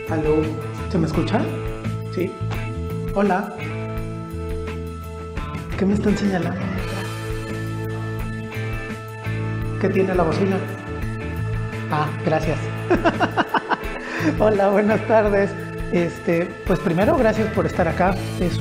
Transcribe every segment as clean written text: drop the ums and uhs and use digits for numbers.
Aló, ¿se me escucha? Sí. Hola. ¿Qué me están señalando? ¿Qué tiene la bocina? Ah, gracias. Hola, buenas tardes. Pues primero, gracias por estar acá. Es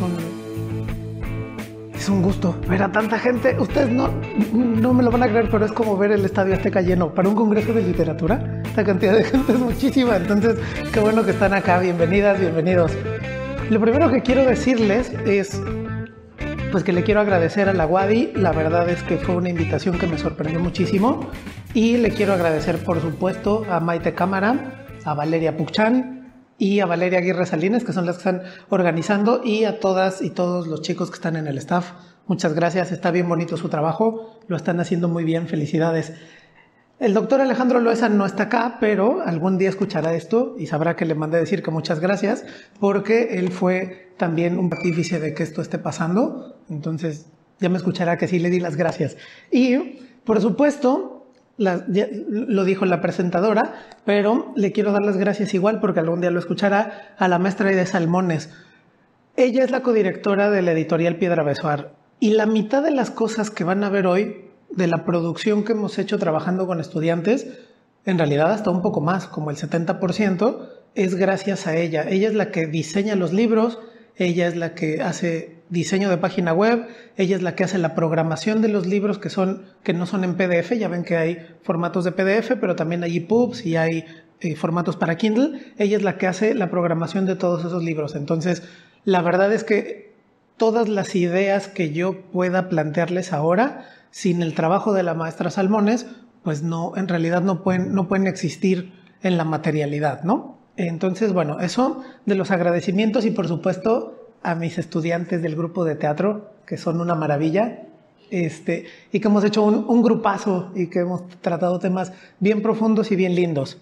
un gusto ver a tanta gente. Ustedes no me lo van a creer, pero es como ver el Estadio Azteca lleno. Para un congreso de literatura, esta cantidad de gente es muchísima. Entonces, qué bueno que están acá. Bienvenidas, bienvenidos. Lo primero que quiero decirles es pues que le quiero agradecer a la Wadi. La verdad es que fue una invitación que me sorprendió muchísimo. Y le quiero agradecer, por supuesto, a Maite Cámara, a Valeria Puchán y a Valeria Aguirre Salinas, que son las que están organizando, y a todas y todos los chicos que están en el staff. Muchas gracias, está bien bonito su trabajo, lo están haciendo muy bien, felicidades. El doctor Alejandro Loesa no está acá, pero algún día escuchará esto y sabrá que le mandé decir que muchas gracias, porque él fue también un artífice de que esto esté pasando. Entonces ya me escuchará que sí le di las gracias. Y, por supuesto, ya lo dijo la presentadora, pero le quiero dar las gracias igual, porque algún día lo escuchará, a la maestra Aide Salmones. Ella es la codirectora de la editorial Piedra Besoar, y la mitad de las cosas que van a ver hoy de la producción que hemos hecho trabajando con estudiantes, en realidad hasta un poco más, como el 70%, es gracias a ella. Ella es la que diseña los libros, ella es la que hace diseño de página web, ella es la que hace la programación de los libros que no son en PDF. Ya ven que hay formatos de PDF, pero también hay EPUBs y hay formatos para Kindle. Ella es la que hace la programación de todos esos libros. Entonces, la verdad es que todas las ideas que yo pueda plantearles ahora, sin el trabajo de la maestra Salmones, pues no, en realidad no pueden existir en la materialidad, ¿no? Entonces, bueno, eso de los agradecimientos, y por supuesto a mis estudiantes del grupo de teatro, que son una maravilla, y que hemos hecho un grupazo y que hemos tratado temas bien profundos y bien lindos.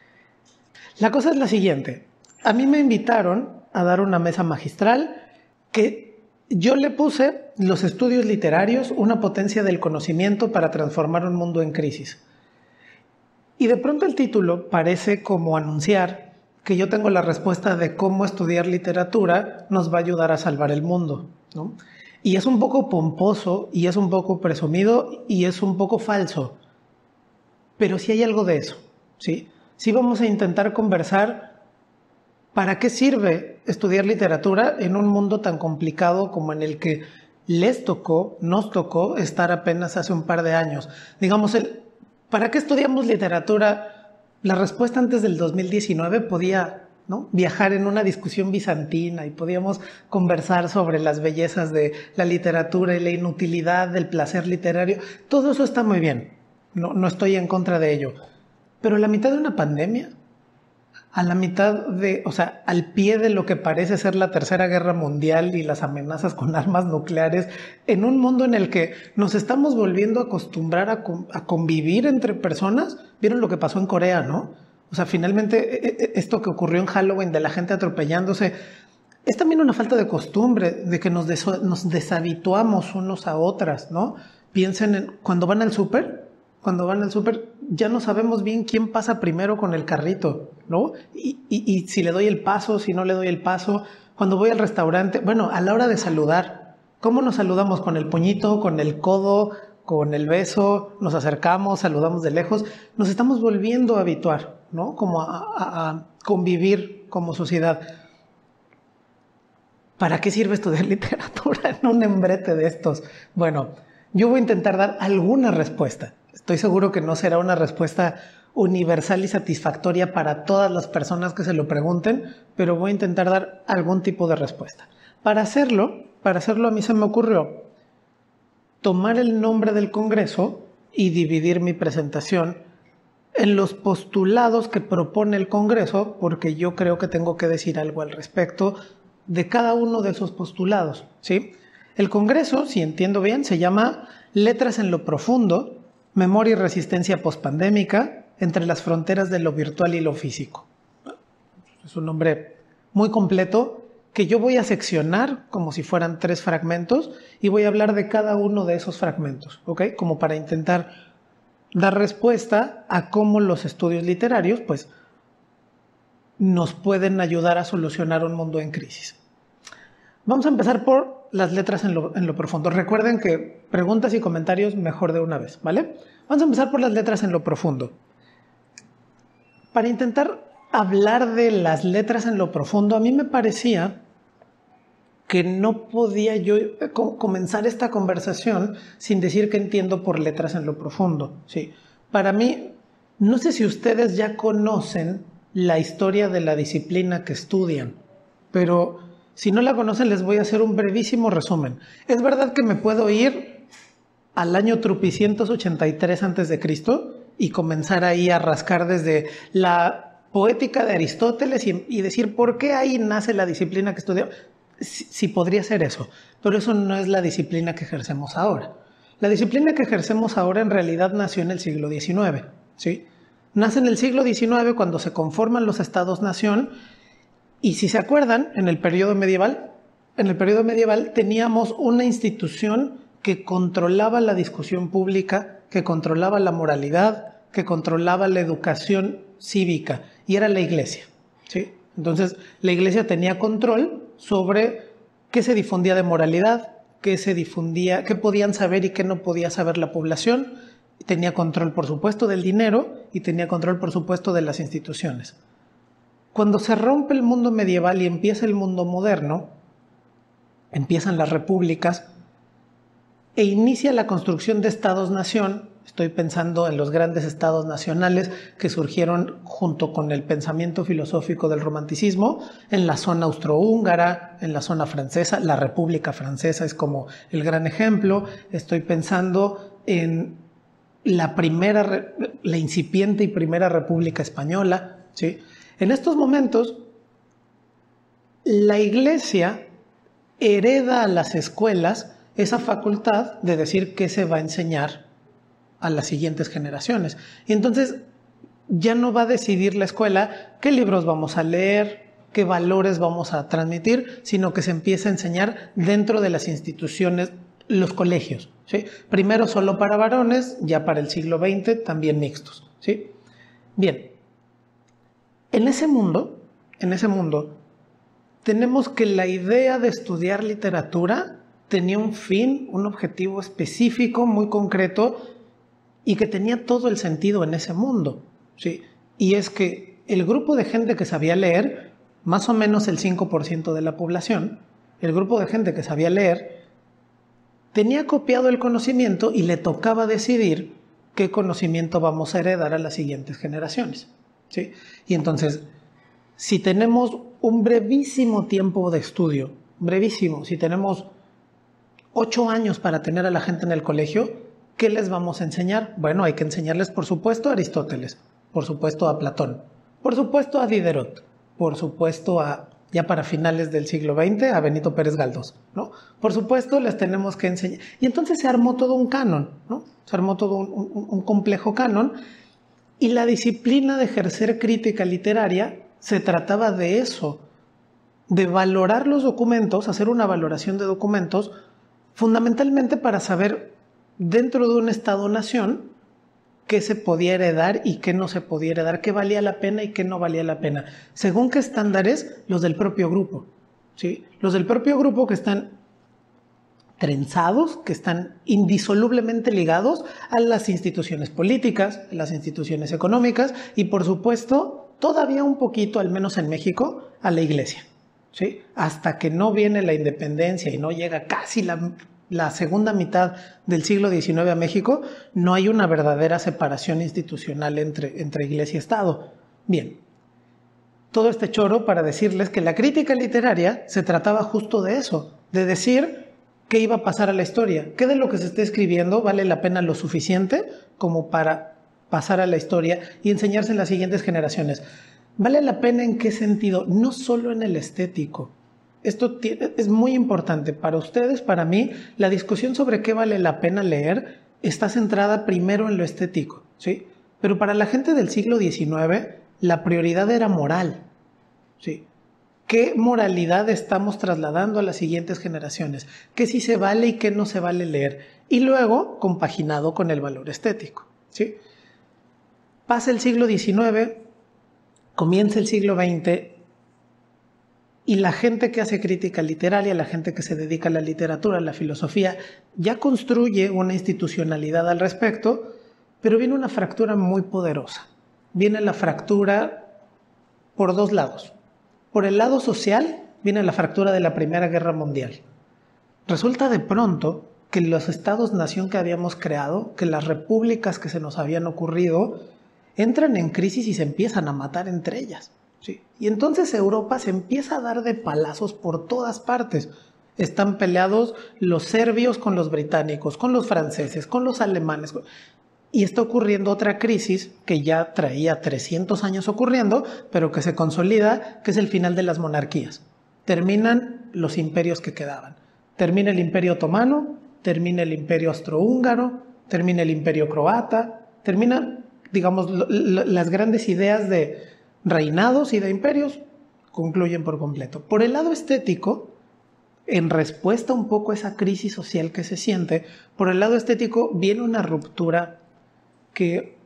La cosa es la siguiente. A mí me invitaron a dar una mesa magistral que yo le puse los estudios literarios, una potencia del conocimiento para transformar un mundo en crisis. Y de pronto el título parece como anunciar que yo tengo la respuesta de cómo estudiar literatura nos va a ayudar a salvar el mundo, ¿no? Y es un poco pomposo, y es un poco presumido, y es un poco falso. Pero sí hay algo de eso, ¿sí? Sí vamos a intentar conversar para qué sirve estudiar literatura en un mundo tan complicado como en el que nos tocó estar apenas hace un par de años. Digamos, ¿para qué estudiamos literatura? La respuesta antes del 2019 podía, ¿no?, viajar en una discusión bizantina, y podíamos conversar sobre las bellezas de la literatura y la inutilidad del placer literario. Todo eso está muy bien, no estoy en contra de ello. Pero la mitad de una pandemia, a la mitad al pie de lo que parece ser la Tercera Guerra Mundial y las amenazas con armas nucleares, en un mundo en el que nos estamos volviendo a acostumbrar a convivir entre personas. ¿Vieron lo que pasó en Corea, no? O sea, finalmente esto que ocurrió en Halloween de la gente atropellándose, es también una falta de costumbre, de que nos deshabituamos unos a otras, ¿no? Piensen en cuando van al súper. Cuando van al súper ya no sabemos bien quién pasa primero con el carrito, ¿no? Y si le doy el paso, si no le doy el paso. Cuando voy al restaurante, bueno, a la hora de saludar, ¿cómo nos saludamos? ¿Con el puñito, con el codo, con el beso? Nos acercamos, saludamos de lejos. Nos estamos volviendo a habituar, ¿no? Como a convivir como sociedad. ¿Para qué sirve estudiar literatura en un embrete de estos? Bueno, yo voy a intentar dar alguna respuesta. Estoy seguro que no será una respuesta universal y satisfactoria para todas las personas que se lo pregunten, pero voy a intentar dar algún tipo de respuesta. Para hacerlo a mí se me ocurrió tomar el nombre del Congreso y dividir mi presentación en los postulados que propone el Congreso, porque yo creo que tengo que decir algo al respecto de cada uno de esos postulados, ¿sí? El Congreso, si entiendo bien, se llama Letras en lo Profundo, Memoria y Resistencia Postpandémica, entre las fronteras de lo virtual y lo físico. Es un nombre muy completo que yo voy a seccionar como si fueran 3 fragmentos, y voy a hablar de cada uno de esos fragmentos, ¿ok? Como para intentar dar respuesta a cómo los estudios literarios, pues, nos pueden ayudar a solucionar un mundo en crisis. Vamos a empezar por las letras en lo profundo. Recuerden que preguntas y comentarios mejor de una vez, ¿vale? Vamos a empezar por las letras en lo profundo. Para intentar hablar de las letras en lo profundo, a mí me parecía que no podía yo comenzar esta conversación sin decir que entiendo por letras en lo profundo. Sí. Para mí, no sé si ustedes ya conocen la historia de la disciplina que estudian, pero si no la conocen les voy a hacer un brevísimo resumen. Es verdad que me puedo ir al año Trupicientos 83 a.C. y comenzar ahí a rascar desde la poética de Aristóteles y decir por qué ahí nace la disciplina que estudiamos. Sí, podría ser eso, pero eso no es la disciplina que ejercemos ahora. La disciplina que ejercemos ahora en realidad nació en el siglo XIX, ¿sí? Nace en el siglo XIX cuando se conforman los estados-nación y si se acuerdan, en el periodo medieval teníamos una institución que controlaba la discusión pública, que controlaba la moralidad, que controlaba la educación cívica y era la iglesia, ¿sí? Entonces la iglesia tenía control sobre qué se difundía de moralidad, qué podían saber y qué no podía saber la población. Tenía control, por supuesto, del dinero y tenía control, por supuesto, de las instituciones. Cuando se rompe el mundo medieval y empieza el mundo moderno, empiezan las repúblicas e inicia la construcción de estados-nación. Estoy pensando en los grandes estados nacionales que surgieron junto con el pensamiento filosófico del romanticismo en la zona austrohúngara, en la zona francesa. La República Francesa es como el gran ejemplo. Estoy pensando en la incipiente y primera República Española, ¿sí? En estos momentos, la Iglesia hereda a las escuelas esa facultad de decir qué se va a enseñar a las siguientes generaciones. Y entonces ya no va a decidir la escuela qué libros vamos a leer, qué valores vamos a transmitir, sino que se empieza a enseñar dentro de las instituciones, los colegios, ¿sí? Primero solo para varones, ya para el siglo XX también mixtos, ¿sí? Bien, en ese mundo tenemos que la idea de estudiar literatura tenía un fin, un objetivo específico, muy concreto, y que tenía todo el sentido en ese mundo, ¿sí? Y es que el grupo de gente que sabía leer, más o menos el 5% de la población, el grupo de gente que sabía leer, tenía copiado el conocimiento y le tocaba decidir qué conocimiento vamos a heredar a las siguientes generaciones, ¿sí? Y entonces, si tenemos un brevísimo tiempo de estudio, brevísimo, si tenemos 8 años para tener a la gente en el colegio, ¿qué les vamos a enseñar? Bueno, hay que enseñarles, por supuesto, a Aristóteles, por supuesto a Platón, por supuesto a Diderot, por supuesto ya para finales del siglo XX, a Benito Pérez Galdós, ¿no? Por supuesto, les tenemos que enseñar. Y entonces se armó todo un canon, ¿no? Se armó todo un complejo canon, y la disciplina de ejercer crítica literaria se trataba de eso, de valorar los documentos, hacer una valoración de documentos, fundamentalmente para saber dentro de un Estado-nación qué se podía heredar y qué no se podía heredar, qué valía la pena y qué no valía la pena. ¿Según qué estándares? Los del propio grupo, ¿sí? Los del propio grupo que están trenzados, que están indisolublemente ligados a las instituciones políticas, a las instituciones económicas y, por supuesto, todavía un poquito, al menos en México, a la iglesia, ¿sí? Hasta que no viene la independencia y no llega casi la segunda mitad del siglo XIX a México, no hay una verdadera separación institucional entre iglesia y Estado. Bien, todo este choro para decirles que la crítica literaria se trataba justo de eso, de decir qué iba a pasar a la historia, qué de lo que se esté escribiendo vale la pena lo suficiente como para pasar a la historia y enseñarse en las siguientes generaciones. ¿Vale la pena en qué sentido? No solo en el estético. Esto es muy importante para ustedes, para mí. La discusión sobre qué vale la pena leer está centrada primero en lo estético, ¿sí? Pero para la gente del siglo XIX, la prioridad era moral, ¿sí? ¿Qué moralidad estamos trasladando a las siguientes generaciones? ¿Qué sí se vale y qué no se vale leer? Y luego, compaginado con el valor estético, ¿sí? Pasa el siglo XIX, comienza el siglo XX y la gente que hace crítica literaria, la gente que se dedica a la literatura, a la filosofía, ya construye una institucionalidad al respecto, pero viene una fractura muy poderosa. Viene la fractura por dos lados. Por el lado social viene la fractura de la Primera Guerra Mundial. Resulta de pronto que los estados-nación que habíamos creado, que las repúblicas que se nos habían ocurrido, entran en crisis y se empiezan a matar entre ellas. ¿Sí? Y entonces Europa se empieza a dar de palazos por todas partes. Están peleados los serbios con los británicos, con los franceses, con los alemanes. Y está ocurriendo otra crisis que ya traía 300 años ocurriendo, pero que se consolida, que es el final de las monarquías. Terminan los imperios que quedaban. Termina el Imperio Otomano, termina el Imperio Austrohúngaro, termina el Imperio Croata, terminan, digamos, las grandes ideas de reinados y de imperios concluyen por completo. Por el lado estético, en respuesta un poco a esa crisis social que se siente, por el lado estético viene una ruptura que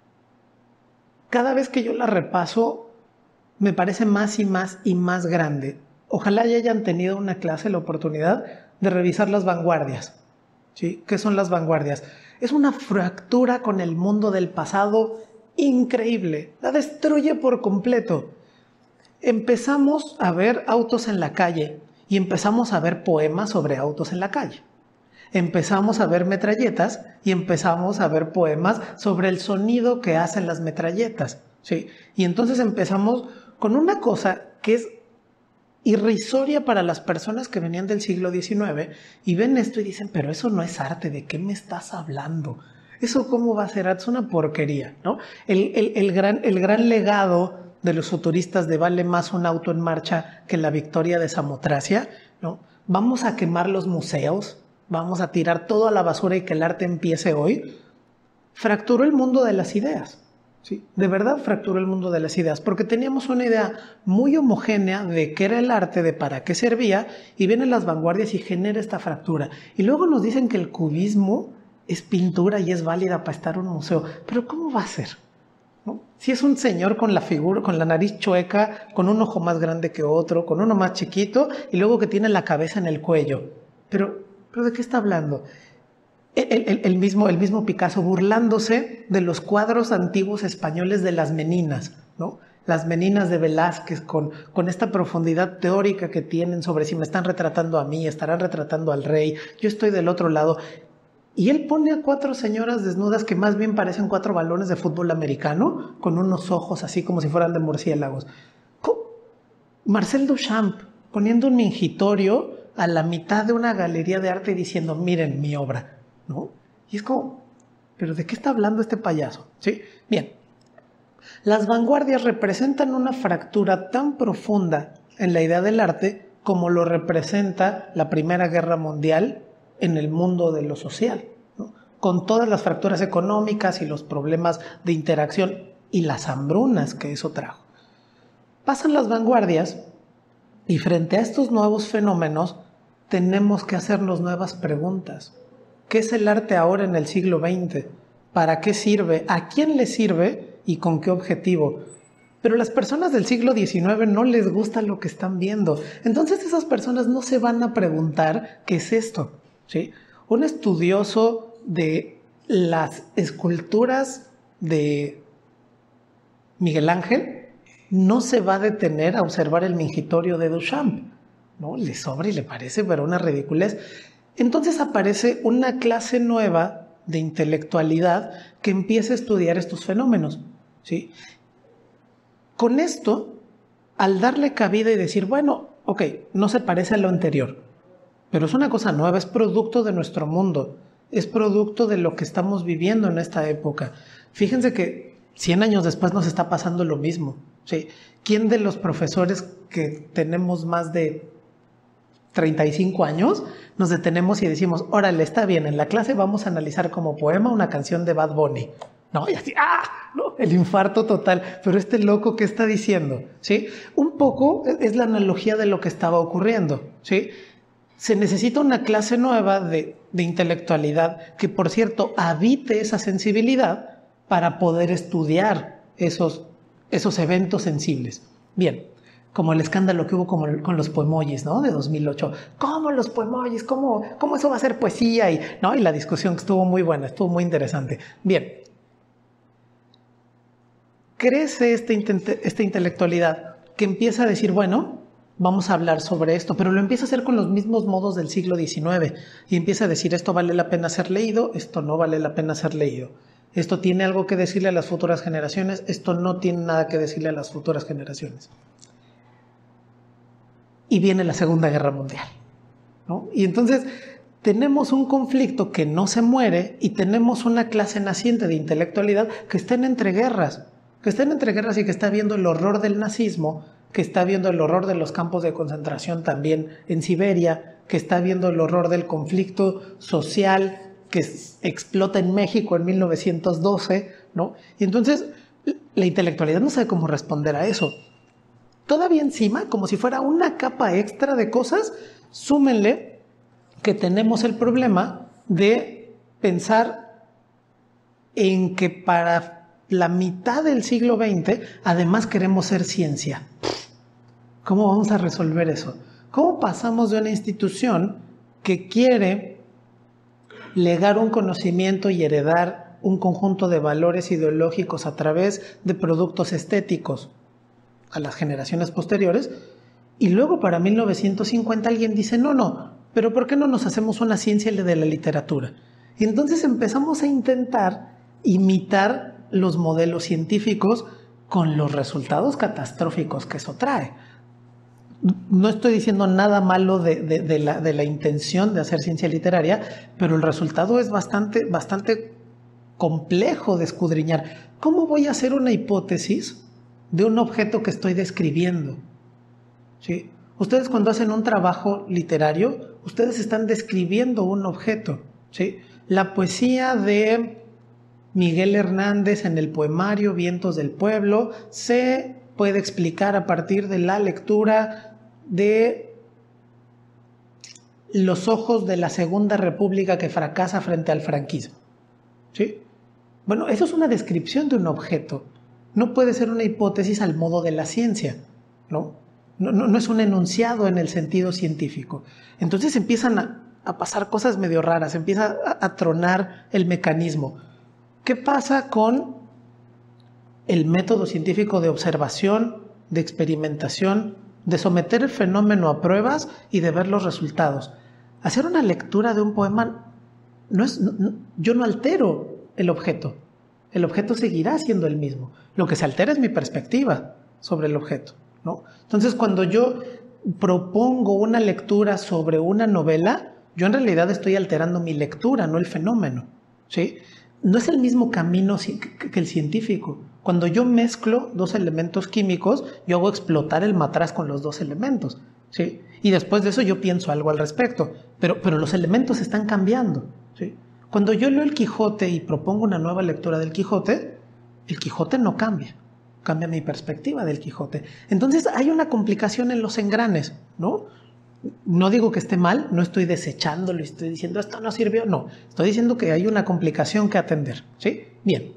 cada vez que yo la repaso me parece más y más y más grande. Ojalá ya hayan tenido una clase, la oportunidad de revisar las vanguardias. ¿Sí? ¿Qué son las vanguardias? Es una fractura con el mundo del pasado increíble. La destruye por completo. Empezamos a ver autos en la calle y empezamos a ver poemas sobre autos en la calle. Empezamos a ver metralletas y empezamos a ver poemas sobre el sonido que hacen las metralletas. ¿Sí? Y entonces empezamos con una cosa que es irrisoria para las personas que venían del siglo XIX y ven esto y dicen, pero eso no es arte, ¿de qué me estás hablando? ¿Eso cómo va a ser arte? Es una porquería, ¿no? El gran legado de los futuristas de vale más un auto en marcha que la victoria de Samotracia, ¿no? Vamos a quemar los museos, vamos a tirar todo a la basura y que el arte empiece hoy. Fracturó el mundo de las ideas. ¿Sí? De verdad fracturó el mundo de las ideas, porque teníamos una idea muy homogénea de qué era el arte, de para qué servía, y vienen las vanguardias y genera esta fractura. Y luego nos dicen que el cubismo es pintura y es válida para estar en un museo. Pero ¿cómo va a ser? ¿No? Si es un señor con la figura, con la nariz chueca, con un ojo más grande que otro, con uno más chiquito, y luego que tiene la cabeza en el cuello. Pero ¿de qué está hablando? El mismo Picasso burlándose de los cuadros antiguos españoles de las meninas, ¿no? Las meninas de Velázquez con esta profundidad teórica que tienen sobre si me están retratando a mí, estarán retratando al rey, yo estoy del otro lado. Y él pone a 4 señoras desnudas que más bien parecen 4 balones de fútbol americano, con unos ojos así como si fueran de murciélagos. Marcel Duchamp poniendo un mingitorio a la mitad de una galería de arte y diciendo, miren mi obra. ¿No? Y es como, ¿pero de qué está hablando este payaso? ¿Sí? Bien, las vanguardias representan una fractura tan profunda en la idea del arte como lo representa la Primera Guerra Mundial en el mundo de lo social, ¿no? Con todas las fracturas económicas y los problemas de interacción y las hambrunas que eso trajo. Pasan las vanguardias y frente a estos nuevos fenómenos tenemos que hacernos nuevas preguntas. ¿Qué es el arte ahora en el siglo XX? ¿Para qué sirve? ¿A quién le sirve? ¿Y con qué objetivo? Pero a las personas del siglo XIX no les gusta lo que están viendo. Entonces esas personas no se van a preguntar qué es esto. ¿Sí? Un estudioso de las esculturas de Miguel Ángel no se va a detener a observar el mingitorio de Duchamp. ¿No? Le sobra y le parece, pero una ridiculez. Entonces aparece una clase nueva de intelectualidad que empieza a estudiar estos fenómenos. ¿Sí? Con esto, al darle cabida y decir, bueno, ok, no se parece a lo anterior, pero es una cosa nueva, es producto de nuestro mundo, es producto de lo que estamos viviendo en esta época. Fíjense que 100 años después nos está pasando lo mismo. ¿Sí? ¿Quién de los profesores que tenemos más de 35 años nos detenemos y decimos, órale, está bien, en la clase vamos a analizar como poema una canción de Bad Bunny? No, y así, no, el infarto total, pero este loco, ¿qué está diciendo? ¿Sí? Un poco es la analogía de lo que estaba ocurriendo, ¿sí? Se necesita una clase nueva de intelectualidad que, por cierto, habite esa sensibilidad para poder estudiar esos esos eventos sensibles. Bien, como el escándalo que hubo con los poemojis, ¿no? De 2008. ¿Cómo los poemojis? ¿Cómo eso va a ser poesía? Y la discusión estuvo muy buena, estuvo muy interesante. Bien. Crece esta intelectualidad que empieza a decir, bueno, vamos a hablar sobre esto, pero lo empieza a hacer con los mismos modos del siglo XIX y empieza a decir, esto vale la pena ser leído, esto no vale la pena ser leído. Esto tiene algo que decirle a las futuras generaciones, esto no tiene nada que decirle a las futuras generaciones. Y viene la Segunda Guerra Mundial, ¿no? Y entonces tenemos un conflicto que no se muere y tenemos una clase naciente de intelectualidad que está en entreguerras y que está viendo el horror del nazismo, que está viendo el horror de los campos de concentración también en Siberia, que está viendo el horror del conflicto social que explota en México en 1912, ¿no? Y entonces la intelectualidad no sabe cómo responder a eso. Todavía encima, como si fuera una capa extra de cosas, súmenle que tenemos el problema de pensar en que para la mitad del siglo XX, además queremos ser ciencia. ¿Cómo vamos a resolver eso? ¿Cómo pasamos de una institución que quiere legar un conocimiento y heredar un conjunto de valores ideológicos a través de productos estéticos a las generaciones posteriores, y luego para 1950 alguien dice, no, pero ¿por qué no nos hacemos una ciencia de la literatura? Y entonces empezamos a intentar imitar los modelos científicos con los resultados catastróficos que eso trae. No estoy diciendo nada malo de la intención de hacer ciencia literaria, pero el resultado es bastante complejo de escudriñar. ¿Cómo voy a hacer una hipótesis de un objeto que estoy describiendo? ¿Sí? Ustedes cuando hacen un trabajo literario, ustedes están describiendo un objeto. ¿Sí? La poesía de Miguel Hernández en el poemario Vientos del Pueblo se puede explicar a partir de la lectura de Los ojos de la Segunda República que fracasa frente al franquismo. ¿Sí? Bueno, eso es una descripción de un objeto. No puede ser una hipótesis al modo de la ciencia, ¿no? No es un enunciado en el sentido científico. Entonces empiezan a pasar cosas medio raras, empieza a tronar el mecanismo. ¿Qué pasa con el método científico de observación, de experimentación, de someter el fenómeno a pruebas y de ver los resultados? Hacer una lectura de un poema yo no altero el objeto seguirá siendo el mismo. Lo que se altera es mi perspectiva sobre el objeto, ¿no? Entonces, cuando yo propongo una lectura sobre una novela, yo en realidad estoy alterando mi lectura, no el fenómeno, ¿sí? No es el mismo camino que el científico. Cuando yo mezclo dos elementos químicos, yo hago explotar el matraz con los dos elementos, ¿sí? Y después de eso yo pienso algo al respecto, pero los elementos están cambiando, ¿sí? Cuando yo leo el Quijote y propongo una nueva lectura del Quijote, el Quijote no cambia mi perspectiva del Quijote. Entonces hay una complicación en los engranes, ¿no? No digo que esté mal, no estoy desechándolo y estoy diciendo esto no sirvió, no. Estoy diciendo que hay una complicación que atender, ¿sí? Bien.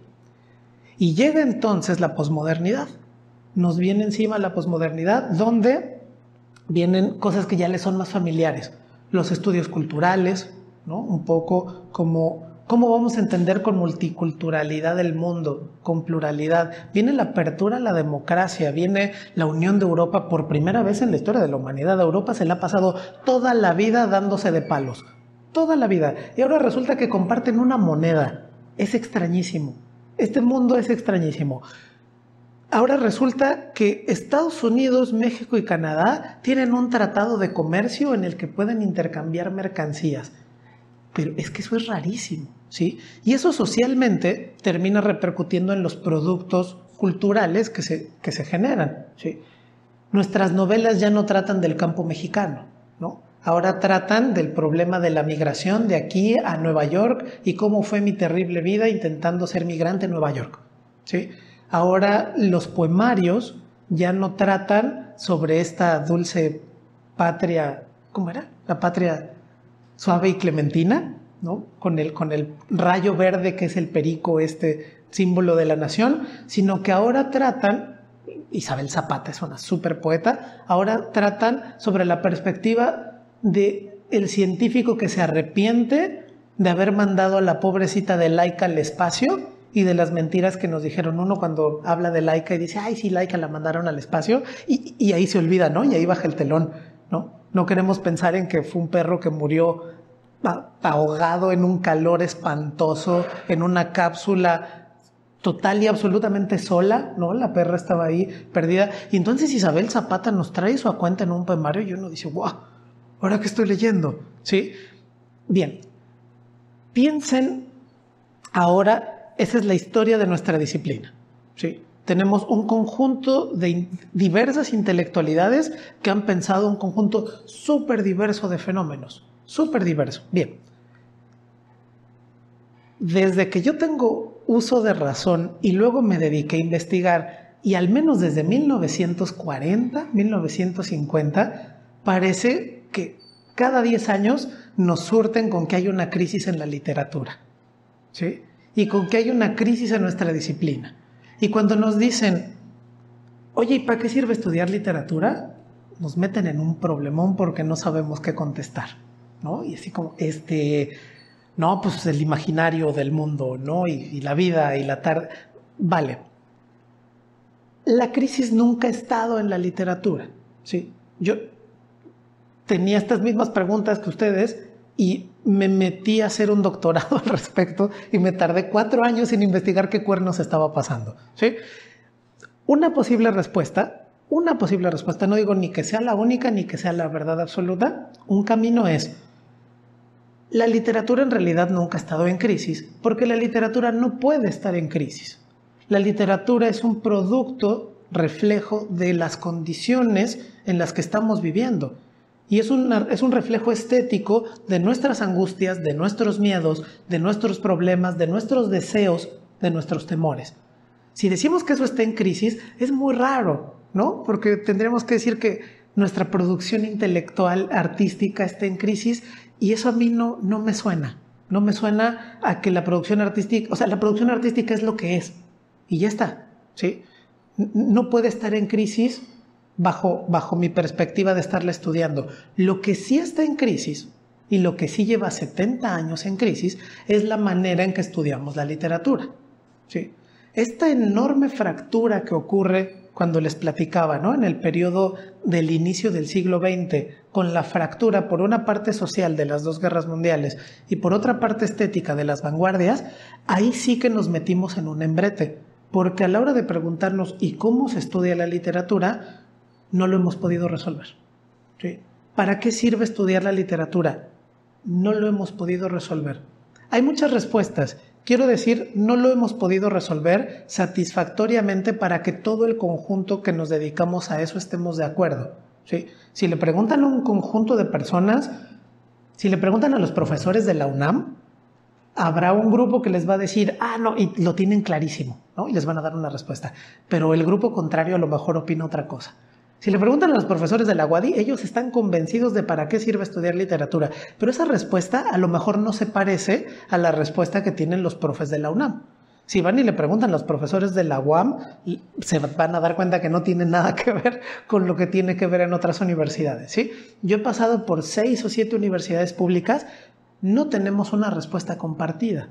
Y llega entonces la posmodernidad. Nos viene encima la posmodernidad, donde vienen cosas que ya les son más familiares. Los estudios culturales, ¿no? Un poco como cómo vamos a entender con multiculturalidad el mundo, con pluralidad. Viene la apertura a la democracia, viene la unión de Europa por primera vez en la historia de la humanidad. A Europa se le ha pasado toda la vida dándose de palos, toda la vida. Y ahora resulta que comparten una moneda. Es extrañísimo. Este mundo es extrañísimo. Ahora resulta que Estados Unidos, México y Canadá tienen un tratado de comercio en el que pueden intercambiar mercancías. Pero es que eso es rarísimo, ¿sí? Y eso socialmente termina repercutiendo en los productos culturales que se generan, ¿sí? Nuestras novelas ya no tratan del campo mexicano, ¿no? Ahora tratan del problema de la migración de aquí a Nueva York y cómo fue mi terrible vida intentando ser migrante en Nueva York, ¿sí? Ahora los poemarios ya no tratan sobre esta dulce patria, ¿cómo era? La patria suave y clementina, ¿no? Con el rayo verde que es el perico, este símbolo de la nación, sino que ahora tratan Isabel Zapata es una súper poeta, ahora tratan sobre la perspectiva de el científico que se arrepiente de haber mandado a la pobrecita de Laika al espacio y de las mentiras que nos dijeron. Uno cuando habla de Laika y dice, ay, sí, Laika la mandaron al espacio, y ahí se olvida, ¿no? Y ahí baja el telón, ¿no? No queremos pensar en que fue un perro que murió ahogado en un calor espantoso, en una cápsula total y absolutamente sola, ¿no? La perra estaba ahí perdida. Y entonces Isabel Zapata nos trae eso a cuenta en un poemario y uno dice, wow, ¿ahora qué estoy leyendo? ¿Sí? Bien. Piensen ahora, esa es la historia de nuestra disciplina, ¿sí? Tenemos un conjunto de diversas intelectualidades que han pensado un conjunto súper diverso de fenómenos. Súper diverso. Bien. Desde que yo tengo uso de razón y luego me dediqué a investigar, y al menos desde 1940, 1950, parece que cada 10 años nos surten con que hay una crisis en la literatura, ¿sí? Y con que hay una crisis en nuestra disciplina. Y cuando nos dicen, oye, ¿y para qué sirve estudiar literatura? Nos meten en un problemón porque no sabemos qué contestar, ¿no? Y así como, no, pues el imaginario del mundo, ¿no? Y la vida y la tarde. Vale. La crisis nunca ha estado en la literatura, ¿sí? Yo tenía estas mismas preguntas que ustedes y me metí a hacer un doctorado al respecto y me tardé 4 años en investigar qué cuernos estaba pasando, ¿sí? Una posible respuesta, no digo ni que sea la única ni que sea la verdad absoluta, un camino es: la literatura en realidad nunca ha estado en crisis, porque la literatura no puede estar en crisis. La literatura es un producto, reflejo de las condiciones en las que estamos viviendo. Y es un reflejo estético de nuestras angustias, de nuestros miedos, de nuestros problemas, de nuestros deseos, de nuestros temores. Si decimos que eso está en crisis, es muy raro, ¿no? Porque tendríamos que decir que nuestra producción intelectual, artística, está en crisis, y eso a mí no me suena. No me suena a que la producción artística, o sea, la producción artística es lo que es, y ya está, ¿sí? No puede estar en crisis bajo mi perspectiva de estarla estudiando. Lo que sí está en crisis, y lo que sí lleva 70 años en crisis, es la manera en que estudiamos la literatura, ¿sí? Esta enorme fractura que ocurre cuando les platicaba, ¿no? En el periodo del inicio del siglo XX, con la fractura por una parte social de las 2 guerras mundiales y por otra parte estética de las vanguardias, ahí sí que nos metimos en un embrete, porque a la hora de preguntarnos ¿y cómo se estudia la literatura? No lo hemos podido resolver, ¿sí? ¿Para qué sirve estudiar la literatura? No lo hemos podido resolver. Hay muchas respuestas. Quiero decir, no lo hemos podido resolver satisfactoriamente para que todo el conjunto que nos dedicamos a eso estemos de acuerdo, ¿sí? Si le preguntan a un conjunto de personas, si le preguntan a los profesores de la UNAM, habrá un grupo que les va a decir, no, y lo tienen clarísimo, ¿no? Y les van a dar una respuesta. Pero el grupo contrario a lo mejor opina otra cosa. Si le preguntan a los profesores de la UADY, ellos están convencidos de para qué sirve estudiar literatura, pero esa respuesta a lo mejor no se parece a la respuesta que tienen los profes de la UNAM. Si van y le preguntan a los profesores de la UAM, se van a dar cuenta que no tiene nada que ver con lo que tiene que ver en otras universidades, ¿sí? Yo he pasado por 6 o 7 universidades públicas, no tenemos una respuesta compartida.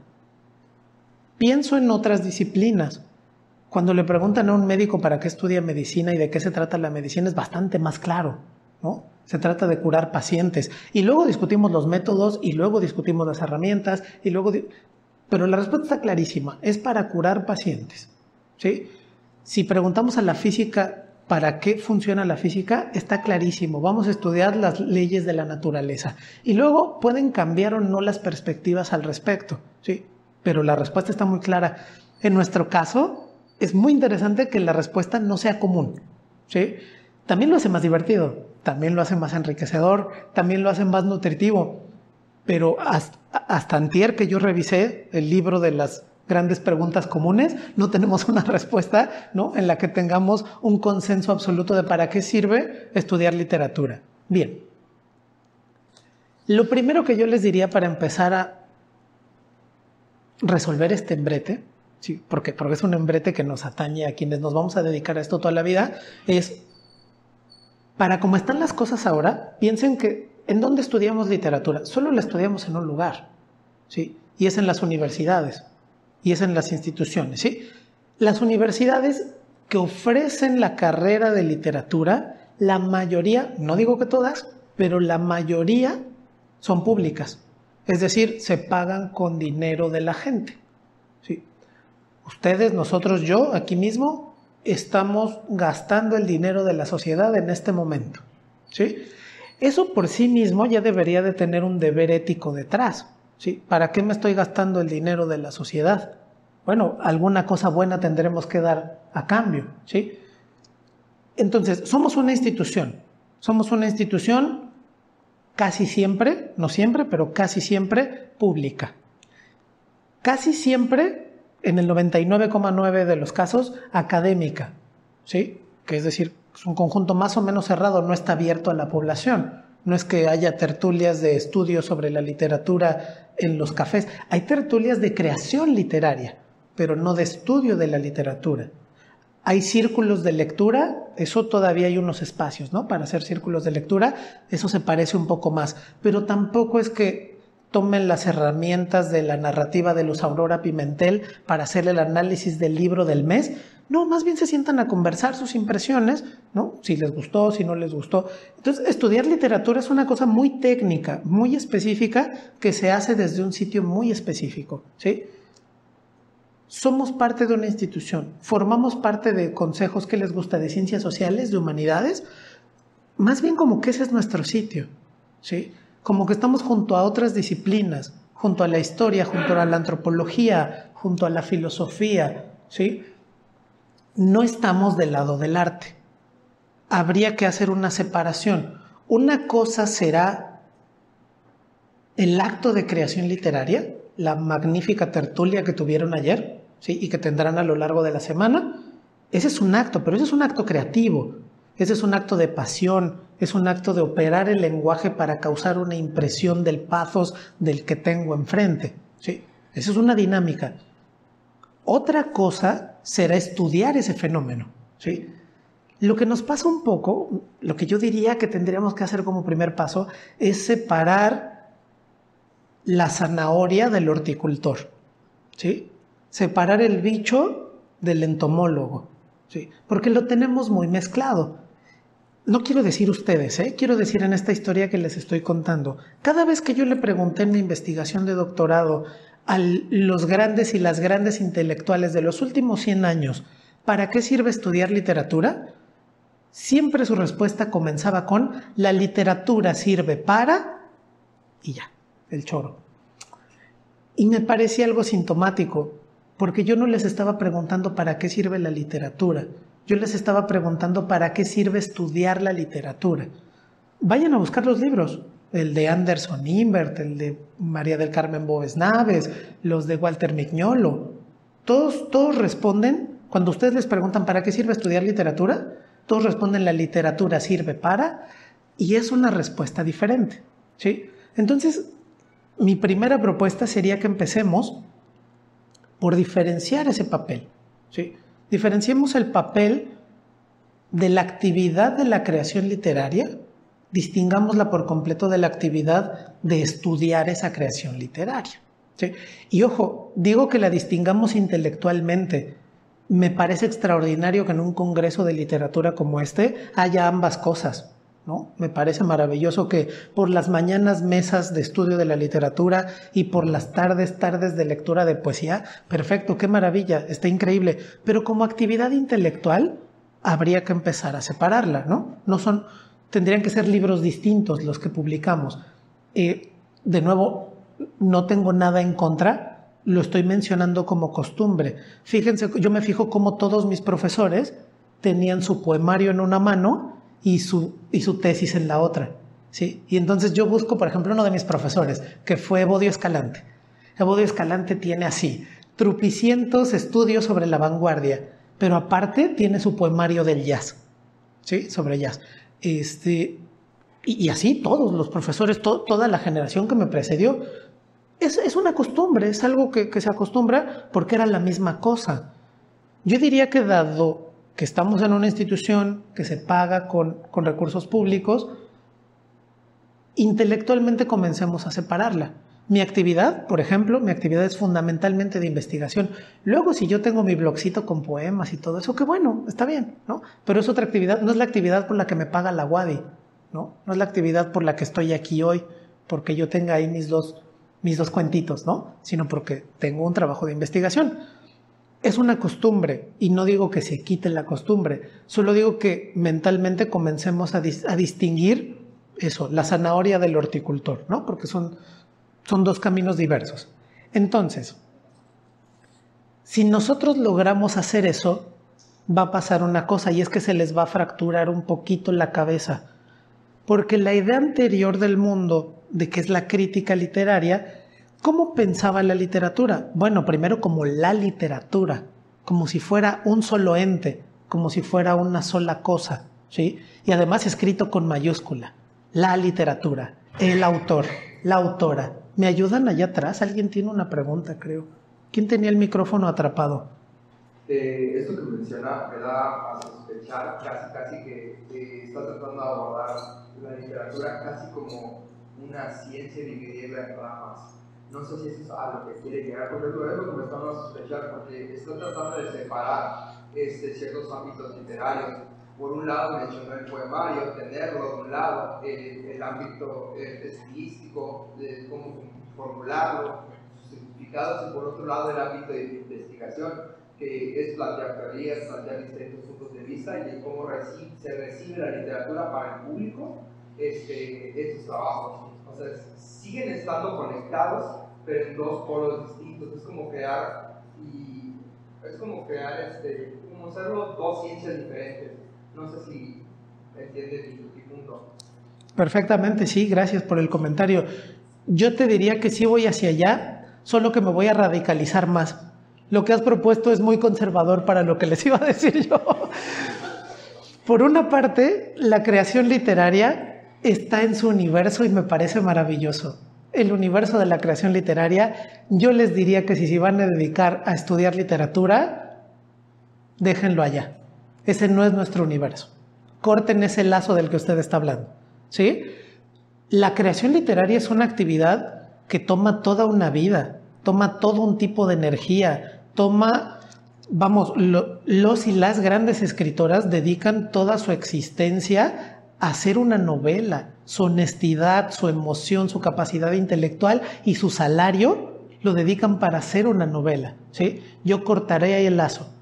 Pienso en otras disciplinas. Cuando le preguntan a un médico para qué estudia medicina y de qué se trata la medicina, es bastante más claro, ¿no? Se trata de curar pacientes. Y luego discutimos los métodos, y luego discutimos las herramientas, y luego... Pero la respuesta está clarísima, es para curar pacientes, ¿sí? Si preguntamos a la física para qué funciona la física, está clarísimo, vamos a estudiar las leyes de la naturaleza. Y luego pueden cambiar o no las perspectivas al respecto, ¿sí? Pero la respuesta está muy clara. En nuestro caso, es muy interesante que la respuesta no sea común, ¿sí? También lo hace más divertido, también lo hace más enriquecedor, también lo hace más nutritivo. Pero hasta antier que yo revisé el libro de las grandes preguntas comunes, no tenemos una respuesta, ¿no?, en la que tengamos un consenso absoluto de para qué sirve estudiar literatura. Bien. Lo primero que yo les diría para empezar a resolver este embrete Sí, porque es un embrete que nos atañe a quienes nos vamos a dedicar a esto toda la vida, es, para cómo están las cosas ahora, piensen que ¿en dónde estudiamos literatura? Solo la estudiamos en un lugar, ¿sí? Y es en las universidades, y es en las instituciones, ¿sí? Las universidades que ofrecen la carrera de literatura, la mayoría, no digo que todas, pero la mayoría son públicas. Es decir, se pagan con dinero de la gente, ¿sí? Ustedes, nosotros, yo, aquí mismo, estamos gastando el dinero de la sociedad en este momento, ¿sí? Eso por sí mismo ya debería de tener un deber ético detrás, ¿sí? ¿Para qué me estoy gastando el dinero de la sociedad? Bueno, alguna cosa buena tendremos que dar a cambio, ¿sí? Entonces, somos una institución casi siempre, no siempre, pero casi siempre pública. Casi siempre, en el 99,9% de los casos, académica, ¿sí? Que es decir, es un conjunto más o menos cerrado, no está abierto a la población. No es que haya tertulias de estudio sobre la literatura en los cafés. Hay tertulias de creación literaria, pero no de estudio de la literatura. Hay círculos de lectura, eso todavía hay unos espacios, ¿no? Para hacer círculos de lectura, eso se parece un poco más, pero tampoco es que tomen las herramientas de la narrativa de Luz Aurora Pimentel para hacer el análisis del libro del mes. No, más bien se sientan a conversar sus impresiones, ¿no? Si les gustó, si no les gustó. Entonces, estudiar literatura es una cosa muy técnica, muy específica, que se hace desde un sitio muy específico, ¿sí? Somos parte de una institución, formamos parte de consejos que les gusta de ciencias sociales, de humanidades, más bien como que ese es nuestro sitio, ¿sí? Como que estamos junto a otras disciplinas, junto a la historia, junto a la antropología, junto a la filosofía, ¿sí? No estamos del lado del arte. Habría que hacer una separación. Una cosa será el acto de creación literaria, la magnífica tertulia que tuvieron ayer, ¿sí? Y que tendrán a lo largo de la semana. Ese es un acto, pero ese es un acto creativo. Ese es un acto de pasión, es un acto de operar el lenguaje para causar una impresión del pathos del que tengo enfrente, ¿sí? Esa es una dinámica. Otra cosa será estudiar ese fenómeno, ¿sí? Lo que nos pasa un poco, lo que yo diría que tendríamos que hacer como primer paso, es separar la zanahoria del horticultor, ¿sí? Separar el bicho del entomólogo, ¿sí? Porque lo tenemos muy mezclado. No quiero decir ustedes, quiero decir en esta historia que les estoy contando. Cada vez que yo le pregunté en la investigación de doctorado a los grandes y las grandes intelectuales de los últimos 100 años, ¿para qué sirve estudiar literatura? Siempre su respuesta comenzaba con: la literatura sirve para... y ya, el choro. Y me parecía algo sintomático, porque yo no les estaba preguntando para qué sirve la literatura. Yo les estaba preguntando para qué sirve estudiar la literatura. Vayan a buscar los libros, el de Anderson Imbert, el de María del Carmen Boves Naves, los de Walter Mignolo. Todos responden, cuando ustedes les preguntan para qué sirve estudiar literatura, todos responden: la literatura sirve para... y es una respuesta diferente, ¿sí? Entonces, mi primera propuesta sería que empecemos por diferenciar ese papel, ¿sí? Diferenciemos el papel de la actividad de la creación literaria, distingámosla por completo de la actividad de estudiar esa creación literaria, ¿sí? Y ojo, digo que la distingamos intelectualmente. Me parece extraordinario que en un congreso de literatura como este haya ambas cosas, ¿no? Me parece maravilloso que por las mañanas mesas de estudio de la literatura y por las tardes de lectura de poesía. Perfecto, qué maravilla, está increíble. Pero como actividad intelectual habría que empezar a separarla, ¿no? Tendrían que ser libros distintos los que publicamos. De nuevo, no tengo nada en contra, lo estoy mencionando como costumbre. Fíjense, yo me fijo cómo todos mis profesores tenían su poemario en una mano y su tesis en la otra, ¿sí? Y entonces yo busco, por ejemplo, uno de mis profesores, que fue Evodio Escalante. Evodio Escalante tiene así, tropecientos estudios sobre la vanguardia, pero aparte tiene su poemario del jazz, ¿sí? Sobre jazz. Y así todos los profesores, toda la generación que me precedió. es una costumbre, es algo que se acostumbra porque era la misma cosa. Yo diría que dado que estamos en una institución que se paga con recursos públicos, intelectualmente comencemos a separarla. Mi actividad, por ejemplo, mi actividad es fundamentalmente de investigación. Luego, si yo tengo mi blogcito con poemas y todo eso, qué bueno, está bien, ¿no? Pero es otra actividad, no es la actividad por la que me paga la UADY, ¿no? No es la actividad por la que estoy aquí hoy, porque yo tenga ahí mis dos cuentitos, ¿no? Sino porque tengo un trabajo de investigación. Es una costumbre, y no digo que se quite la costumbre, solo digo que mentalmente comencemos a distinguir eso, la zanahoria del horticultor, ¿no? Porque son dos caminos diversos. Entonces, si nosotros logramos hacer eso, va a pasar una cosa, y es que se les va a fracturar un poquito la cabeza. Porque la idea anterior del mundo, de que es la crítica literaria, ¿cómo pensaba la literatura? Bueno, primero como la literatura, como si fuera un solo ente, como si fuera una sola cosa, ¿sí? Y además escrito con mayúscula. La literatura, el autor, la autora. ¿Me ayudan allá atrás? Alguien tiene una pregunta, creo. ¿Quién tenía el micrófono atrapado? Esto que menciona me da a sospechar casi que está tratando de abordar la literatura casi como una ciencia dividida en ramas. No sé si eso es a lo que quiere llegar, porque es lo que me está dando a sospechar, porque está tratando de separar ciertos ámbitos literarios. Por un lado mencionó el poemario, tenerlo de un lado, el ámbito estilístico, de cómo formularlo, sus significados, y por otro lado el ámbito de investigación, que es plantear teorías, plantear distintos puntos de vista y cómo se recibe la literatura para el público, estos trabajos. O sea, siguen estando conectados, pero en dos polos distintos. Es como crear, como hacerlo dos ciencias diferentes. No sé si entiendes mi punto. Perfectamente, sí, gracias por el comentario. Yo te diría que sí voy hacia allá, solo que me voy a radicalizar más. Lo que has propuesto es muy conservador para lo que les iba a decir yo. Por una parte, la creación literaria está en su universo y me parece maravilloso. El universo de la creación literaria, yo les diría que si se van a dedicar a estudiar literatura, déjenlo allá. Ese no es nuestro universo. Corten ese lazo del que usted está hablando, ¿sí? La creación literaria es una actividad que toma toda una vida, toma todo un tipo de energía, los y las grandes escritoras dedican toda su existencia a hacer una novela. Su honestidad, su emoción, su capacidad intelectual y su salario lo dedican para hacer una novela, ¿sí? Yo cortaré ahí el lazo.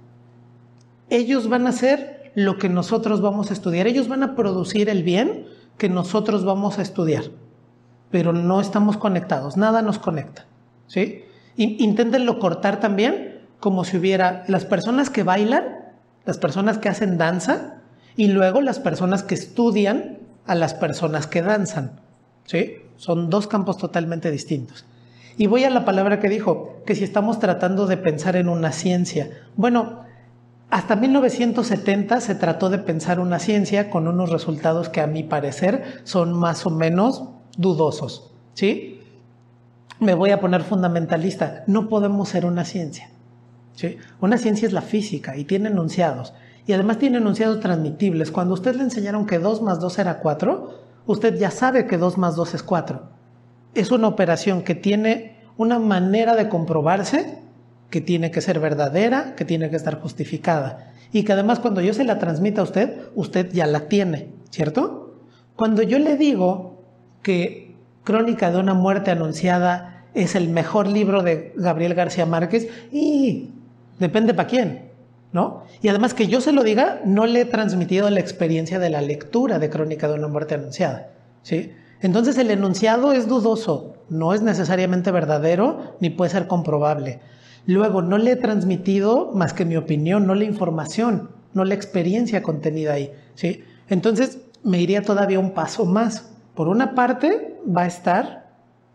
Ellos van a hacer lo que nosotros vamos a estudiar. Ellos van a producir el bien que nosotros vamos a estudiar. Pero no estamos conectados, nada nos conecta, ¿sí? Inténtenlo cortar también como si hubiera las personas que bailan, las personas que hacen danza y luego las personas que estudian a las personas que danzan, ¿sí? Son dos campos totalmente distintos. Y voy a la palabra que dijo, que si estamos tratando de pensar en una ciencia. Bueno, hasta 1970 se trató de pensar una ciencia con unos resultados que a mi parecer son más o menos dudosos, ¿sí? Me voy a poner fundamentalista. No podemos ser una ciencia, ¿sí? Una ciencia es la física y tiene enunciados. Y además tiene enunciados transmitibles. Cuando a usted le enseñaron que 2 más 2 era 4, usted ya sabe que 2 más 2 es 4. Es una operación que tiene una manera de comprobarse, que tiene que ser verdadera, que tiene que estar justificada. Y que además cuando yo se la transmita a usted, usted ya la tiene, ¿cierto? Cuando yo le digo que Crónica de una muerte anunciada es el mejor libro de Gabriel García Márquez, y depende para quién, ¿no? Y además que yo se lo diga, no le he transmitido la experiencia de la lectura de Crónica de una muerte anunciada, ¿sí? Entonces el enunciado es dudoso, no es necesariamente verdadero, ni puede ser comprobable. Luego, no le he transmitido más que mi opinión, no la información, no la experiencia contenida ahí, ¿sí? Entonces me iría todavía un paso más. Por una parte va a estar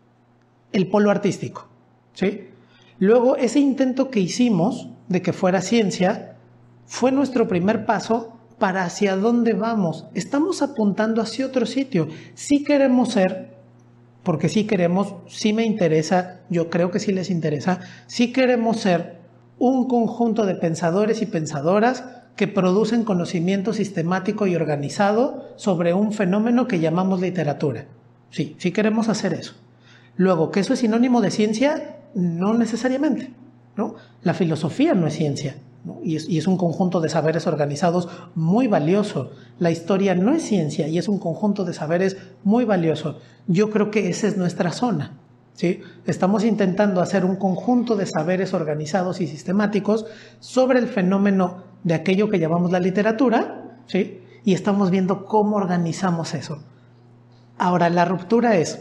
el polo artístico, ¿sí? Luego, ese intento que hicimos de que fuera ciencia fue nuestro primer paso para hacia dónde vamos. Estamos apuntando hacia otro sitio. Sí queremos ser porque sí queremos, sí me interesa, yo creo que sí les interesa, sí queremos ser un conjunto de pensadores y pensadoras que producen conocimiento sistemático y organizado sobre un fenómeno que llamamos literatura. Sí, sí queremos hacer eso. Luego, ¿que eso es sinónimo de ciencia? No necesariamente, ¿no? La filosofía no es ciencia, ¿no? Y es un conjunto de saberes organizados muy valioso. La historia no es ciencia y es un conjunto de saberes muy valioso. Yo creo que esa es nuestra zona, ¿sí? Estamos intentando hacer un conjunto de saberes organizados y sistemáticos sobre el fenómeno de aquello que llamamos la literatura, ¿sí? Y estamos viendo cómo organizamos eso. Ahora, la ruptura es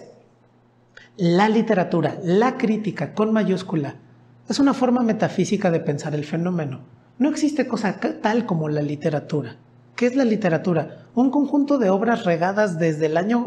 la literatura, la crítica con mayúscula. Es una forma metafísica de pensar el fenómeno. No existe cosa tal como la literatura. ¿Qué es la literatura? Un conjunto de obras regadas desde el año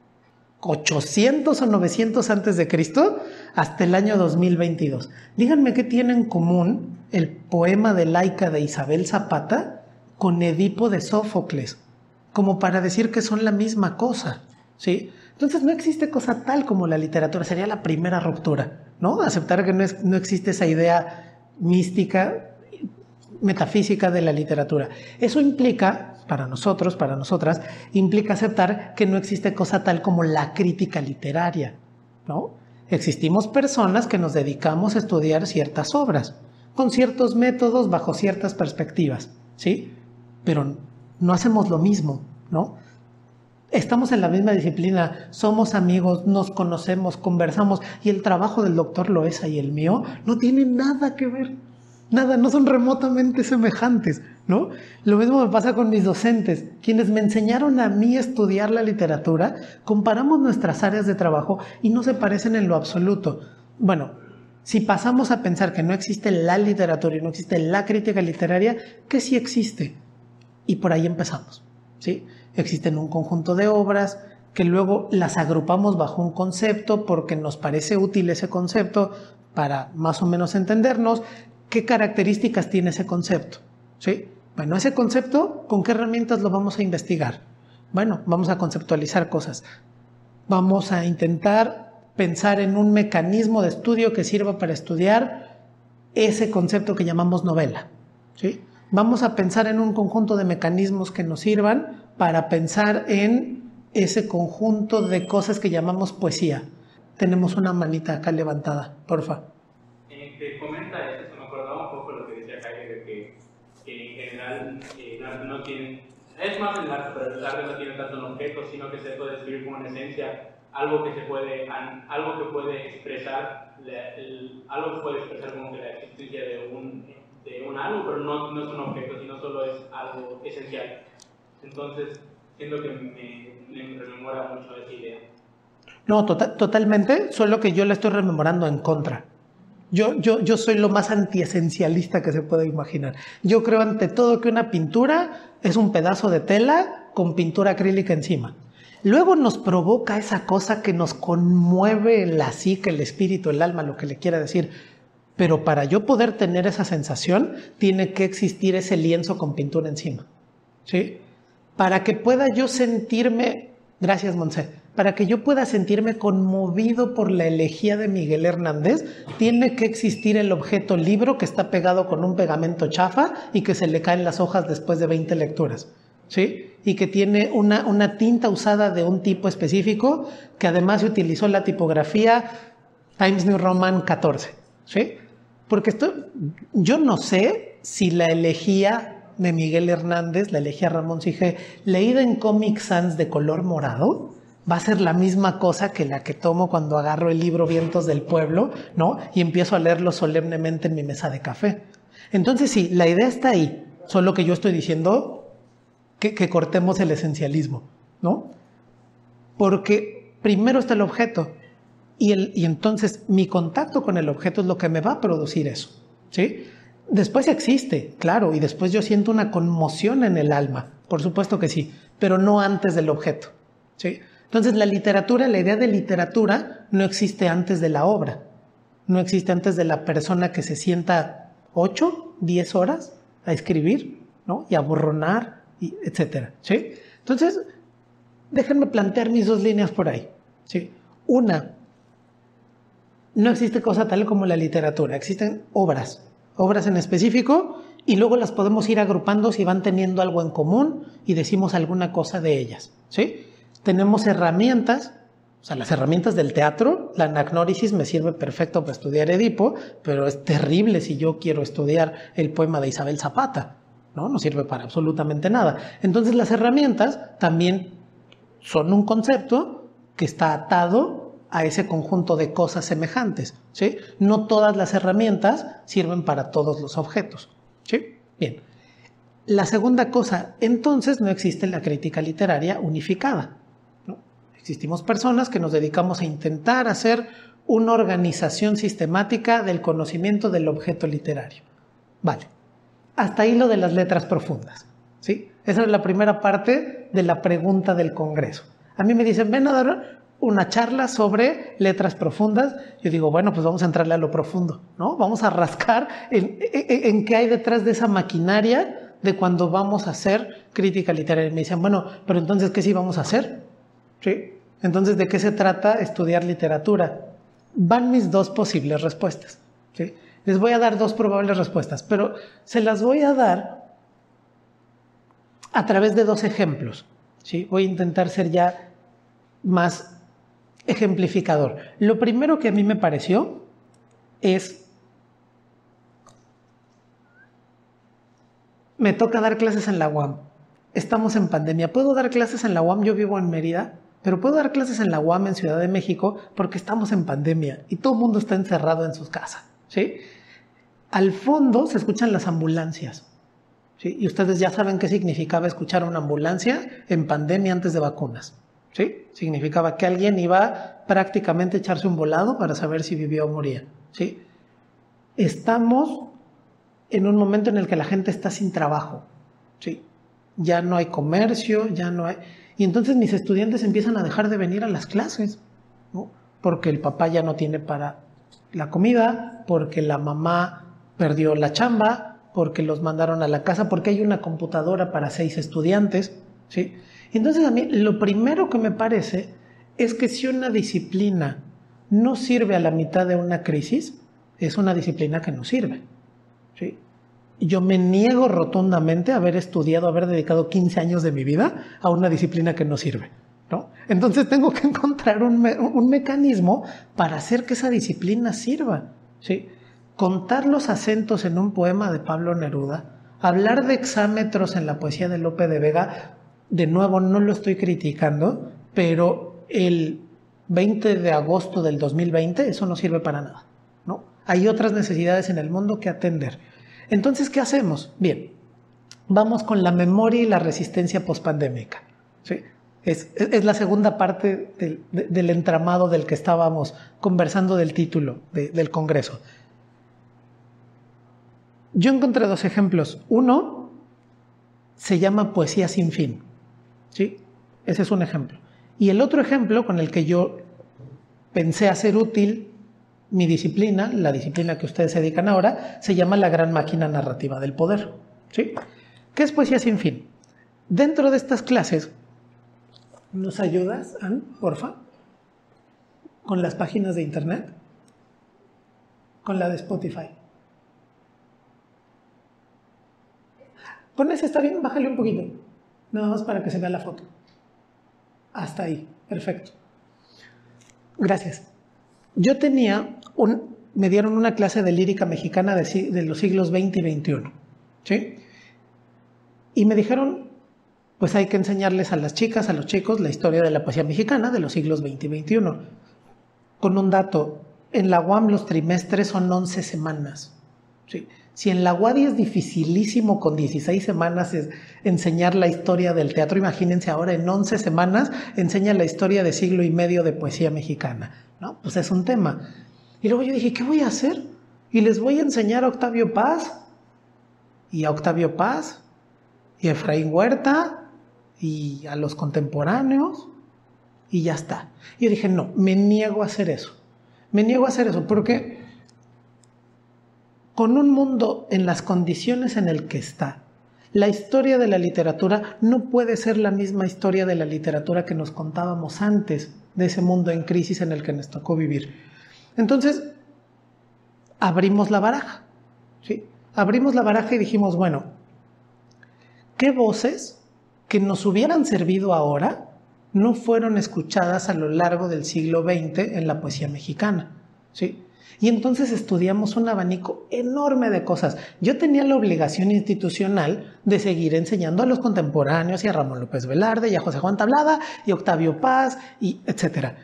800 o 900 antes de Cristo hasta el año 2022. Díganme qué tiene en común el poema de Laica de Isabel Zapata con Edipo de Sófocles, como para decir que son la misma cosa, ¿sí? Entonces no existe cosa tal como la literatura, sería la primera ruptura, ¿no? Aceptar que no existe esa idea mística, metafísica de la literatura. Eso implica, para nosotros, para nosotras, implica aceptar que no existe cosa tal como la crítica literaria, ¿no? Existimos personas que nos dedicamos a estudiar ciertas obras, con ciertos métodos, bajo ciertas perspectivas, ¿sí? Pero no hacemos lo mismo, ¿no? Estamos en la misma disciplina, somos amigos, nos conocemos, conversamos, y el trabajo del doctor Loesa y el mío no tiene nada que ver. Nada, no son remotamente semejantes, ¿no? Lo mismo me pasa con mis docentes, quienes me enseñaron a mí a estudiar la literatura. Comparamos nuestras áreas de trabajo y no se parecen en lo absoluto. Bueno, si pasamos a pensar que no existe la literatura y no existe la crítica literaria, que sí existe. Y por ahí empezamos, ¿sí? Existen un conjunto de obras que luego las agrupamos bajo un concepto porque nos parece útil ese concepto para más o menos entendernos. ¿Qué características tiene ese concepto? ¿Sí? Bueno, ese concepto, ¿con qué herramientas lo vamos a investigar? Bueno, vamos a conceptualizar cosas. Vamos a intentar pensar en un mecanismo de estudio que sirva para estudiar ese concepto que llamamos novela, ¿sí? Vamos a pensar en un conjunto de mecanismos que nos sirvan para pensar en ese conjunto de cosas que llamamos poesía. Tenemos una manita acá levantada, porfa. Te comenta eso, me acordaba un poco lo que decía Heidegger, que en general no tienen, es más el arte, pero el arte no tiene tanto un objeto, sino que se puede describir como una esencia, algo que puede expresar, algo que puede expresar como que la existencia de un algo, pero no es un objeto, sino solo es algo esencial. Entonces, siento que me rememora mucho esa idea. No, totalmente, solo que yo la estoy rememorando en contra. Yo soy lo más antiesencialista que se puede imaginar. Yo creo ante todo que una pintura es un pedazo de tela con pintura acrílica encima. Luego nos provoca esa cosa que nos conmueve la psique, el espíritu, el alma, lo que le quiera decir. Pero para yo poder tener esa sensación, tiene que existir ese lienzo con pintura encima, ¿sí? Para que pueda yo sentirme, gracias Monse, para que yo pueda sentirme conmovido por la elegía de Miguel Hernández, tiene que existir el objeto libro que está pegado con un pegamento chafa y que se le caen las hojas después de 20 lecturas, ¿sí? Y que tiene una tinta usada de un tipo específico, que además se utilizó la tipografía Times New Roman 14, ¿sí? Porque yo no sé si la elegía de Miguel Hernández, la elegía Ramón Sige, leída en Comic Sans de color morado, va a ser la misma cosa que la que tomo cuando agarro el libro Vientos del Pueblo, ¿no? Y empiezo a leerlo solemnemente en mi mesa de café. Entonces sí, la idea está ahí, solo que yo estoy diciendo que cortemos el esencialismo, ¿no? Porque primero está el objeto. Y entonces mi contacto con el objeto es lo que me va a producir eso, ¿sí? Después existe, claro, y después yo siento una conmoción en el alma, por supuesto que sí, pero no antes del objeto, ¿sí? Entonces la literatura, la idea de literatura no existe antes de la obra, no existe antes de la persona que se sienta 8, 10 horas a escribir, ¿no? Y a borronar, etcétera, ¿sí? Entonces, déjenme plantear mis dos líneas por ahí, ¿sí? Una, no existe cosa tal como la literatura, existen obras en específico, y luego las podemos ir agrupando si van teniendo algo en común y decimos alguna cosa de ellas, ¿sí? Tenemos herramientas, o sea, las herramientas del teatro. La anagnórisis me sirve perfecto para estudiar Edipo, pero es terrible si yo quiero estudiar el poema de Isabel Zapata, ¿no? No sirve para absolutamente nada. Entonces las herramientas también son un concepto que está atado a ese conjunto de cosas semejantes, ¿sí? No todas las herramientas sirven para todos los objetos, ¿sí? Bien. La segunda cosa, entonces no existe la crítica literaria unificada, ¿no? Existimos personas que nos dedicamos a intentar hacer una organización sistemática del conocimiento del objeto literario. Vale. Hasta ahí lo de las letras profundas, ¿sí? Esa es la primera parte de la pregunta del Congreso. A mí me dicen, ven a dar una charla sobre letras profundas. Yo digo, bueno, pues vamos a entrarle a lo profundo, ¿no? Vamos a rascar en qué hay detrás de esa maquinaria de cuando vamos a hacer crítica literaria. Y me dicen, bueno, pero entonces, ¿qué sí vamos a hacer? ¿Sí? Entonces, ¿de qué se trata estudiar literatura? Van mis dos posibles respuestas, ¿sí? Les voy a dar dos probables respuestas, pero se las voy a dar a través de dos ejemplos, ¿sí? Voy a intentar ser ya más ejemplificador. Lo primero que a mí me pareció es, me toca dar clases en la UAM. Estamos en pandemia. ¿Puedo dar clases en la UAM? Yo vivo en Mérida, pero puedo dar clases en la UAM en Ciudad de México porque estamos en pandemia y todo el mundo está encerrado en sus casas, ¿sí? Al fondo se escuchan las ambulancias, ¿sí? Y ustedes ya saben qué significaba escuchar una ambulancia en pandemia antes de vacunas, ¿sí? Significaba que alguien iba prácticamente a echarse un volado para saber si vivía o moría, ¿sí? Estamos en un momento en el que la gente está sin trabajo, ¿sí? Ya no hay comercio, ya no hay... Y entonces mis estudiantes empiezan a dejar de venir a las clases, ¿no? Porque el papá ya no tiene para la comida, porque la mamá perdió la chamba, porque los mandaron a la casa, porque hay una computadora para 6 estudiantes, ¿sí? Entonces a mí lo primero que me parece es que si una disciplina no sirve a la mitad de una crisis, es una disciplina que no sirve, ¿sí? Yo me niego rotundamente a haber estudiado, haber dedicado 15 años de mi vida a una disciplina que no sirve, ¿no? Entonces tengo que encontrar un mecanismo para hacer que esa disciplina sirva, ¿sí? Contar los acentos en un poema de Pablo Neruda, hablar de hexámetros en la poesía de Lope de Vega, de nuevo no lo estoy criticando, pero el 20 de agosto del 2020 eso no sirve para nada, ¿no? Hay otras necesidades en el mundo que atender. Entonces, ¿qué hacemos? Bien, vamos con la memoria y la resistencia pospandémica, ¿sí? Es la segunda parte del entramado del que estábamos conversando del título del Congreso. Yo encontré dos ejemplos. Uno se llama Poesía sin fin, ¿sí? Ese es un ejemplo. Y el otro ejemplo con el que yo pensé hacer útil mi disciplina, la disciplina que ustedes se dedican ahora, se llama La Gran Máquina Narrativa del Poder, ¿sí? ¿Qué es Poesía sin fin? Dentro de estas clases, ¿nos ayudas, Ann, porfa? Con las páginas de internet, con la de Spotify. Con ese está bien, bájale un poquito, nada más para que se vea la foto. Hasta ahí, perfecto. Gracias. Yo me dieron una clase de lírica mexicana de los siglos XX y XXI, ¿sí? Y me dijeron, pues hay que enseñarles a las chicas, a los chicos, la historia de la poesía mexicana de los siglos XX y XXI. Con un dato, en la UAM los trimestres son 11 semanas, ¿sí? Si en la UADY es dificilísimo con 16 semanas enseñar la historia del teatro, imagínense ahora en 11 semanas enseña la historia de siglo y medio de poesía mexicana, ¿no? Pues es un tema. Y luego yo dije, ¿qué voy a hacer? Y les voy a enseñar a Octavio Paz, y a Efraín Huerta, y a los contemporáneos, y ya está. Y yo dije, no, me niego a hacer eso. Me niego a hacer eso porque con un mundo en las condiciones en el que está, La historia de la literatura no puede ser la misma historia de la literatura que nos contábamos antes de ese mundo en crisis en el que nos tocó vivir. Entonces, abrimos la baraja, ¿sí? Abrimos la baraja y dijimos, bueno, ¿qué voces que nos hubieran servido ahora no fueron escuchadas a lo largo del siglo XX en la poesía mexicana? ¿Sí? Y entonces estudiamos un abanico enorme de cosas. Yo tenía la obligación institucional de seguir enseñando a los contemporáneos y a Ramón López Velarde y a José Juan Tablada y Octavio Paz y etcétera.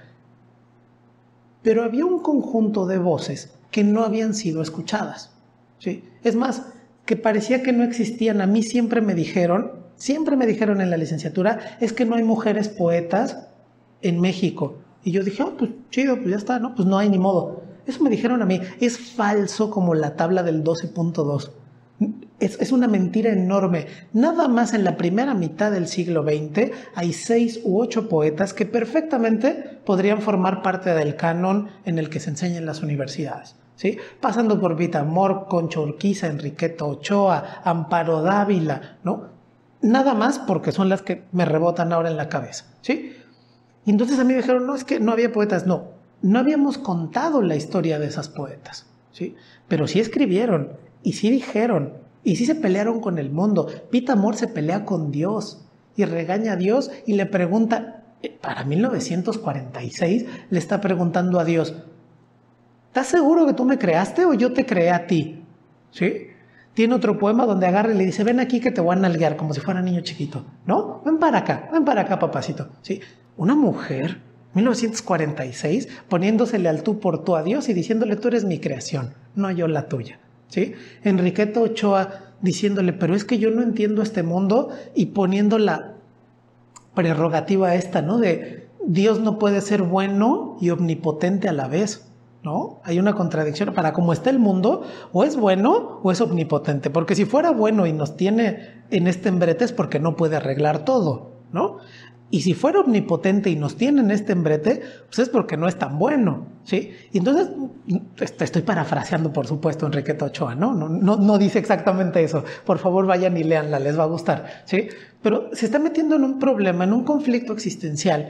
Pero había un conjunto de voces que no habían sido escuchadas, ¿sí? Es más, que parecía que no existían. A mí siempre me dijeron en la licenciatura, es que no hay mujeres poetas en México. Y yo dije, pues chido, pues ya está, ¿no? Pues no hay ni modo. Eso me dijeron a mí. Es falso como la tabla del 12.2. Es una mentira enorme. Nada más en la primera mitad del siglo XX hay 6 u 8 poetas que perfectamente podrían formar parte del canon en el que se enseña en las universidades, ¿sí? Pasando por Vita Amor, Concha Urquiza, Enriqueta Ochoa, Amparo Dávila, ¿no? Nada más porque son las que me rebotan ahora en la cabeza, ¿sí? Y entonces a mí me dijeron, no, es que no había poetas. No habíamos contado la historia de esas poetas, ¿sí? Pero sí escribieron, y sí dijeron, y sí se pelearon con el mundo. Vita Amor se pelea con Dios, y regaña a Dios, y le pregunta, para 1946, le está preguntando a Dios, ¿estás seguro que tú me creaste o yo te creé a ti? ¿Sí? Tiene otro poema donde agarra y le dice, ven aquí que te voy a nalguear, como si fuera niño chiquito, ¿no? Ven para acá, papacito, ¿sí? Una mujer, 1946, poniéndosele al tú por tú a Dios y diciéndole, tú eres mi creación, no yo la tuya, ¿sí? Enriqueta Ochoa diciéndole, pero es que yo no entiendo este mundo, y poniendo la prerrogativa esta, ¿no? De Dios no puede ser bueno y omnipotente a la vez, ¿no? Hay una contradicción. Para cómo está el mundo, o es bueno o es omnipotente, porque si fuera bueno y nos tiene en este embrete es porque no puede arreglar todo, ¿no? Y si fuera omnipotente y nos tiene en este embrete, pues es porque no es tan bueno, ¿sí? Y entonces, estoy parafraseando, por supuesto, Enriqueta Ochoa, ¿no? No dice exactamente eso. Por favor, vayan y léanla, les va a gustar, ¿sí? Pero se está metiendo en un problema, en un conflicto existencial,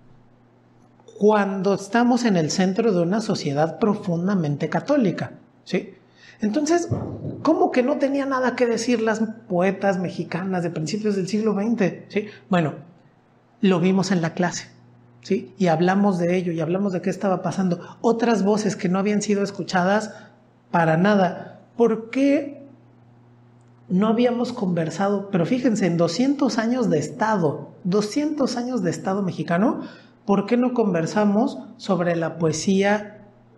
cuando estamos en el centro de una sociedad profundamente católica, ¿sí? Entonces, ¿cómo que no tenía nada que decir las poetas mexicanas de principios del siglo XX? ¿Sí? Bueno, lo vimos en la clase, ¿sí? Y hablamos de ello, y hablamos de qué estaba pasando. Otras voces que no habían sido escuchadas para nada. ¿Por qué no habíamos conversado? Pero fíjense, en 200 años de Estado mexicano, ¿por qué no conversamos sobre la poesía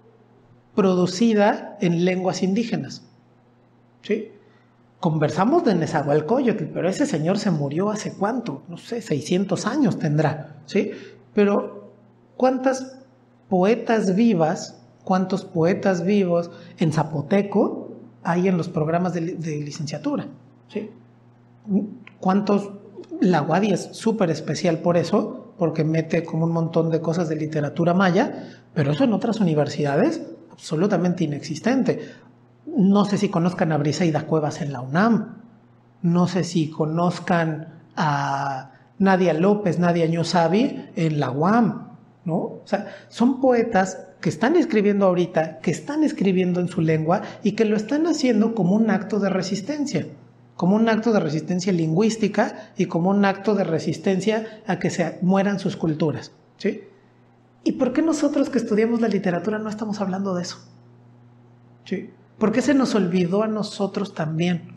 producida en lenguas indígenas? ¿Sí? Conversamos de Nezahualcóyotl, pero ese señor se murió hace ¿cuánto? No sé, 600 años tendrá, ¿sí? Pero ¿cuántas poetas vivas, cuántos poetas vivos en zapoteco hay en los programas de licenciatura? ¿Sí? ¿Cuántos? La UADY es súper especial por eso, porque mete como un montón de cosas de literatura maya, pero eso en otras universidades absolutamente inexistente. No sé si conozcan a Briseida Cuevas en la UNAM, no sé si conozcan a Nadia López, Nadia Ñuzabi en la UAM, ¿no? O sea, son poetas que están escribiendo ahorita, que están escribiendo en su lengua y que lo están haciendo como un acto de resistencia, como un acto de resistencia lingüística y como un acto de resistencia a que se mueran sus culturas, ¿sí? ¿Y por qué nosotros que estudiamos la literatura no estamos hablando de eso? ¿Sí? ¿Por qué se nos olvidó a nosotros también?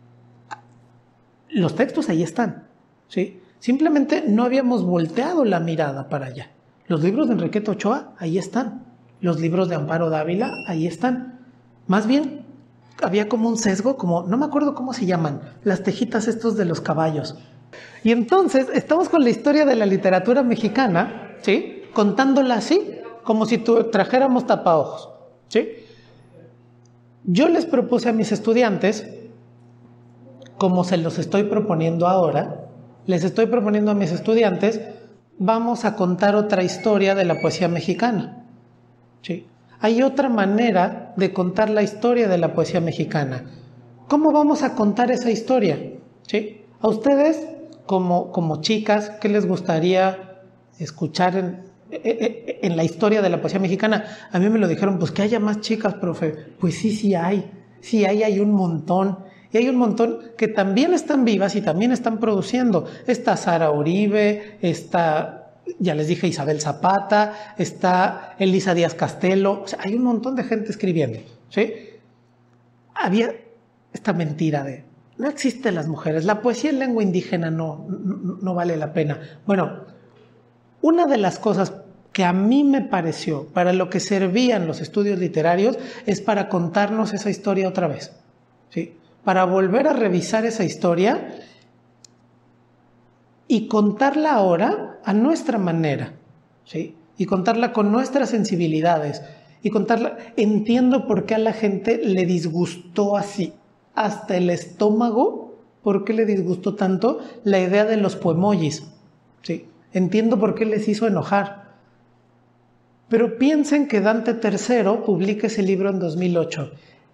Los textos ahí están, ¿sí? Simplemente no habíamos volteado la mirada para allá. Los libros de Enriqueta Ochoa, ahí están. Los libros de Amparo Dávila, ahí están. Más bien, había como un sesgo, como, no me acuerdo cómo se llaman, las tejitas estos de los caballos. Y entonces, estamos con la historia de la literatura mexicana, ¿sí? Contándola así, como si trajéramos tapaojos, ¿sí? Yo les propuse a mis estudiantes, como se los estoy proponiendo ahora, les estoy proponiendo a mis estudiantes, vamos a contar otra historia de la poesía mexicana, ¿sí? Hay otra manera de contar la historia de la poesía mexicana. ¿Cómo vamos a contar esa historia? ¿sí? A ustedes, como chicas, ¿qué les gustaría escuchar en la historia de la poesía mexicana? A mí me lo dijeron, pues que haya más chicas, profe. Pues sí hay un montón. Y hay un montón que también están vivas y también están produciendo. Está Sara Uribe, está, ya les dije, Isabel Zapata, está Elisa Díaz Castelo. O sea, hay un montón de gente escribiendo, ¿sí? Había esta mentira de no existen las mujeres, la poesía en lengua indígena no vale la pena. Bueno, una de las cosas que a mí me pareció para lo que servían los estudios literarios es para contarnos esa historia otra vez, ¿sí? Para volver a revisar esa historia y contarla ahora a nuestra manera, ¿sí? Y contarla con nuestras sensibilidades y contarla. Entiendo por qué a la gente le disgustó así hasta el estómago, por qué le disgustó tanto la idea de los poemojis, ¿sí? Entiendo por qué les hizo enojar. Pero piensen que Dante III publica ese libro en 2008.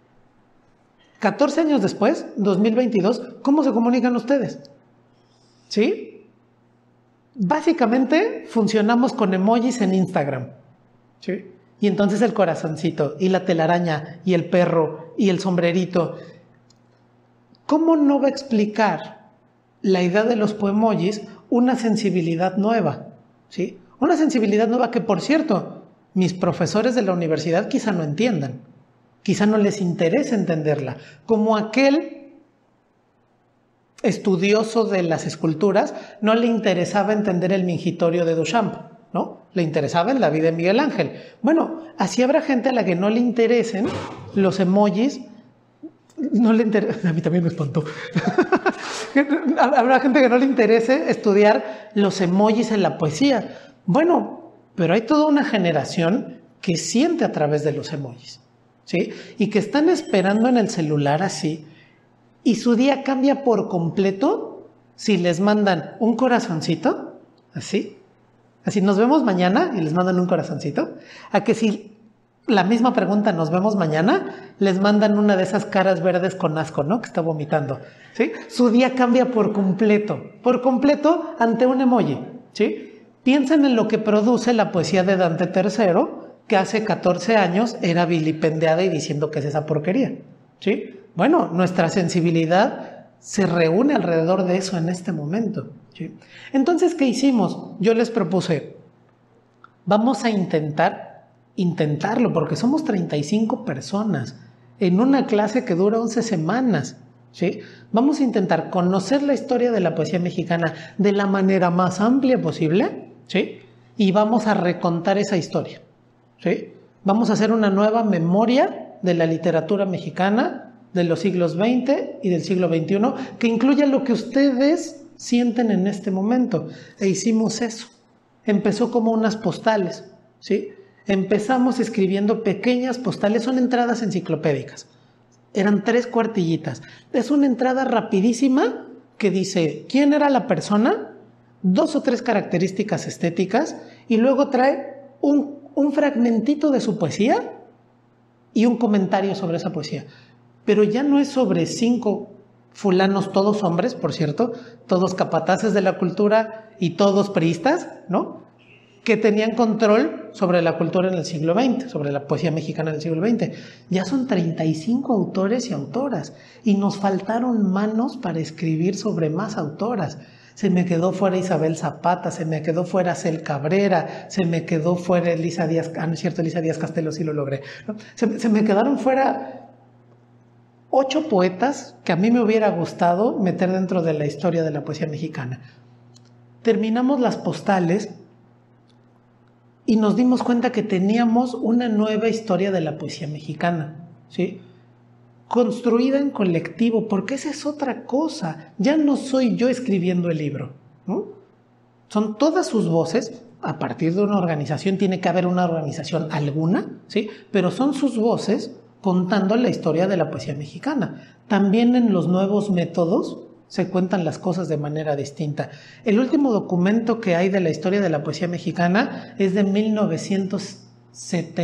14 años después, 2022, ¿cómo se comunican ustedes? ¿Sí? Básicamente funcionamos con emojis en Instagram, ¿sí? Y entonces el corazoncito, y la telaraña, y el perro, y el sombrerito. ¿Cómo no va a explicar la idea de los poemojis una sensibilidad nueva? ¿Sí? Una sensibilidad nueva que, por cierto, mis profesores de la universidad quizá no entiendan. Quizá no les interese entenderla. Como aquel estudioso de las esculturas no le interesaba entender el Mingitorio de Duchamp, ¿no? Le interesaba en la vida de Miguel Ángel. Bueno, así habrá gente a la que no le interesen los emojis. No le interesa, a mí también me espantó. Habrá gente que no le interese estudiar los emojis en la poesía. Bueno, pero hay toda una generación que siente a través de los emojis, ¿sí? Y que están esperando en el celular así, y su día cambia por completo si les mandan un corazoncito, así nos vemos mañana y les mandan un corazoncito, a que si la misma pregunta, nos vemos mañana, les mandan una de esas caras verdes con asco, ¿no? Que está vomitando, ¿sí? Su día cambia por completo ante un emoji, ¿sí? Piensen en lo que produce la poesía de Dante III, que hace 14 años era vilipendiada y diciendo que es esa porquería, ¿sí? Bueno, nuestra sensibilidad se reúne alrededor de eso en este momento, ¿sí? Entonces, ¿qué hicimos? Yo les propuse, vamos a intentarlo, porque somos 35 personas en una clase que dura 11 semanas, ¿sí? Vamos a intentar conocer la historia de la poesía mexicana de la manera más amplia posible, ¿sí? Y vamos a recontar esa historia, ¿sí? Vamos a hacer una nueva memoria de la literatura mexicana de los siglos XX y del siglo XXI que incluya lo que ustedes sienten en este momento. E hicimos eso. Empezó como unas postales, ¿sí? Empezamos escribiendo pequeñas postales, son entradas enciclopédicas. Eran 3 cuartillitas. Es una entrada rapidísima que dice quién era la persona, 2 o 3 características estéticas y luego trae un fragmentito de su poesía y un comentario sobre esa poesía. Pero ya no es sobre 5 fulanos, todos hombres, por cierto, todos capataces de la cultura y todos priistas, ¿no? Que tenían control sobre la cultura en el siglo XX, sobre la poesía mexicana del siglo XX. Ya son 35 autores y autoras, y nos faltaron manos para escribir sobre más autoras. Se me quedó fuera Isabel Zapata, se me quedó fuera Cel Cabrera, se me quedó fuera Elisa Díaz, no es cierto, Elisa Díaz Castelo sí lo logré, ¿no? Se me quedaron fuera 8 poetas que a mí me hubiera gustado meter dentro de la historia de la poesía mexicana. Terminamos las postales y nos dimos cuenta que teníamos una nueva historia de la poesía mexicana, ¿sí? Construida en colectivo, porque esa es otra cosa. Ya no soy yo escribiendo el libro, ¿no? Son todas sus voces. A partir de una organización tiene que haber una organización alguna, ¿sí? Pero son sus voces contando la historia de la poesía mexicana. También en los nuevos métodos se cuentan las cosas de manera distinta. El último documento que hay de la historia de la poesía mexicana es de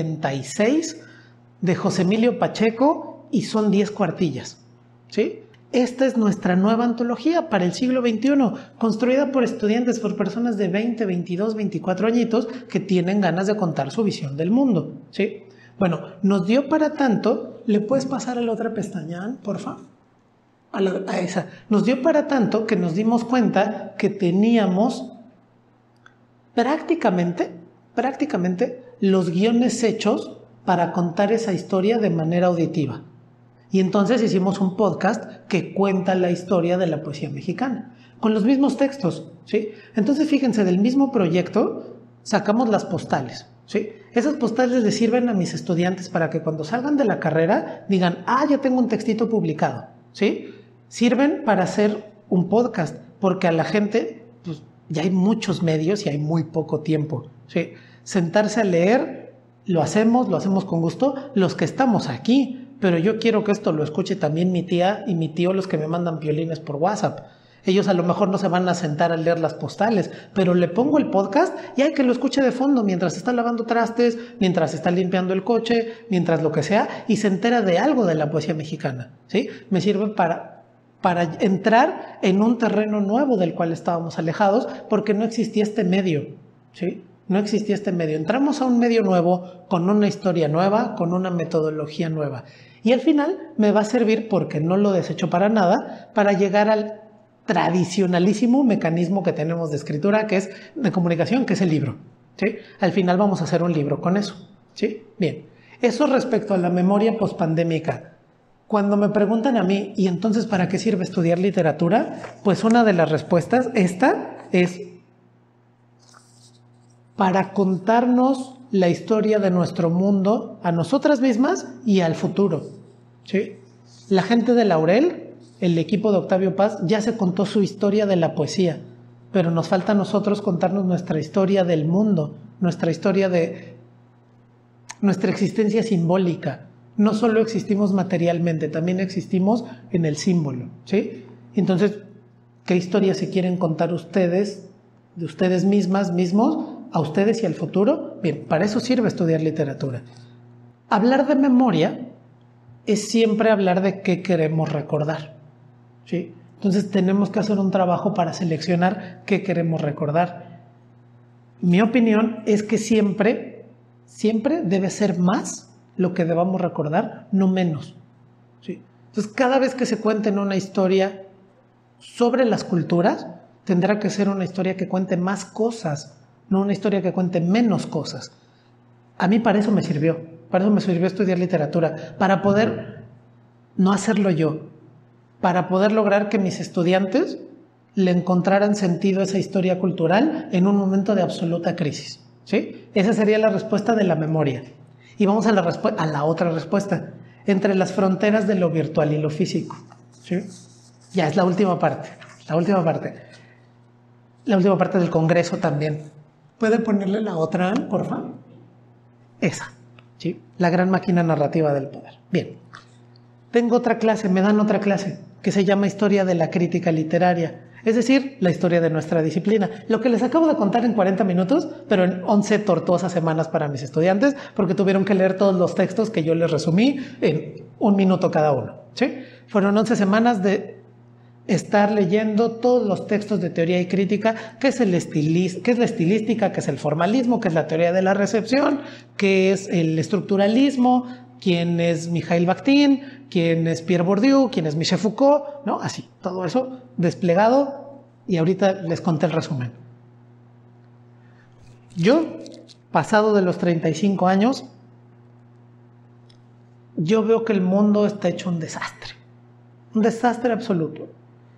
1976, de José Emilio Pacheco, y son 10 cuartillas, ¿sí? esta es nuestra nueva antología para el siglo XXI, construida por estudiantes, por personas de 20, 22, 24 añitos que tienen ganas de contar su visión del mundo, ¿sí? Bueno, nos dio para tanto. ¿Le puedes pasar a la otra pestaña, porfa? A esa. Nos dio para tanto que nos dimos cuenta que teníamos prácticamente los guiones hechos para contar esa historia de manera auditiva. Y entonces hicimos un podcast que cuenta la historia de la poesía mexicana, con los mismos textos, ¿sí? Entonces, fíjense, del mismo proyecto sacamos las postales, ¿sí? Esas postales les sirven a mis estudiantes para que cuando salgan de la carrera digan, ya tengo un textito publicado, ¿sí? Sirven para hacer un podcast, porque a la gente, pues, ya hay muchos medios y hay muy poco tiempo, ¿sí? Sentarse a leer, lo hacemos con gusto, los que estamos aquí, pero yo quiero que esto lo escuche también mi tía y mi tío, los que me mandan violines por WhatsApp. Ellos a lo mejor no se van a sentar a leer las postales, pero le pongo el podcast y hay que lo escuche de fondo mientras está lavando trastes, mientras está limpiando el coche, mientras lo que sea, y se entera de algo de la poesía mexicana, ¿sí? Me sirve para entrar en un terreno nuevo del cual estábamos alejados, porque no existía este medio, ¿sí? No existía este medio. Entramos a un medio nuevo, con una historia nueva, con una metodología nueva. Y al final me va a servir, porque no lo desecho para nada, para llegar al tradicionalísimo mecanismo que tenemos de escritura, que es de comunicación, que es el libro, ¿sí? Al final vamos a hacer un libro con eso, ¿sí? Bien. Eso respecto a la memoria pospandémica. Cuando me preguntan a mí, ¿y entonces para qué sirve estudiar literatura? Pues una de las respuestas, esta, es para contarnos la historia de nuestro mundo a nosotras mismas y al futuro, ¿sí? La gente de Laurel, el equipo de Octavio Paz, ya se contó su historia de la poesía, pero nos falta a nosotros contarnos nuestra historia del mundo, nuestra historia de nuestra existencia simbólica. No solo existimos materialmente, también existimos en el símbolo, ¿sí? Entonces, ¿qué historia se quieren contar ustedes, de ustedes mismas, mismos, a ustedes y al futuro? Bien, para eso sirve estudiar literatura. Hablar de memoria es siempre hablar de qué queremos recordar, ¿sí? Entonces tenemos que hacer un trabajo para seleccionar qué queremos recordar. Mi opinión es que siempre debe ser más lo que debamos recordar, no menos, ¿sí? Entonces, cada vez que se cuente una historia sobre las culturas, tendrá que ser una historia que cuente más cosas, no una historia que cuente menos cosas. A mí para eso me sirvió estudiar literatura, para poder no hacerlo yo, para poder lograr que mis estudiantes le encontraran sentido a esa historia cultural en un momento de absoluta crisis, ¿sí? Esa sería la respuesta de la memoria. Y vamos a la otra respuesta, entre las fronteras de lo virtual y lo físico, ¿sí? Ya es la última parte del congreso también. ¿Puede ponerle la otra, por favor? Esa, ¿sí? La gran máquina narrativa del poder. Bien. Tengo otra clase, me dan otra clase, que se llama Historia de la Crítica Literaria. Es decir, la historia de nuestra disciplina. Lo que les acabo de contar en 40 minutos, pero en 11 tortuosas semanas para mis estudiantes, porque tuvieron que leer todos los textos que yo les resumí en 1 minuto cada uno, ¿sí? Fueron 11 semanas de estar leyendo todos los textos de teoría y crítica, qué es la estilística, qué es el formalismo, qué es la teoría de la recepción, qué es el estructuralismo, quién es Mikhail Bakhtin, quién es Pierre Bourdieu, quién es Michel Foucault, ¿no? Así, todo eso desplegado, y ahorita les conté el resumen. Yo, pasado de los 35 años, yo veo que el mundo está hecho un desastre absoluto.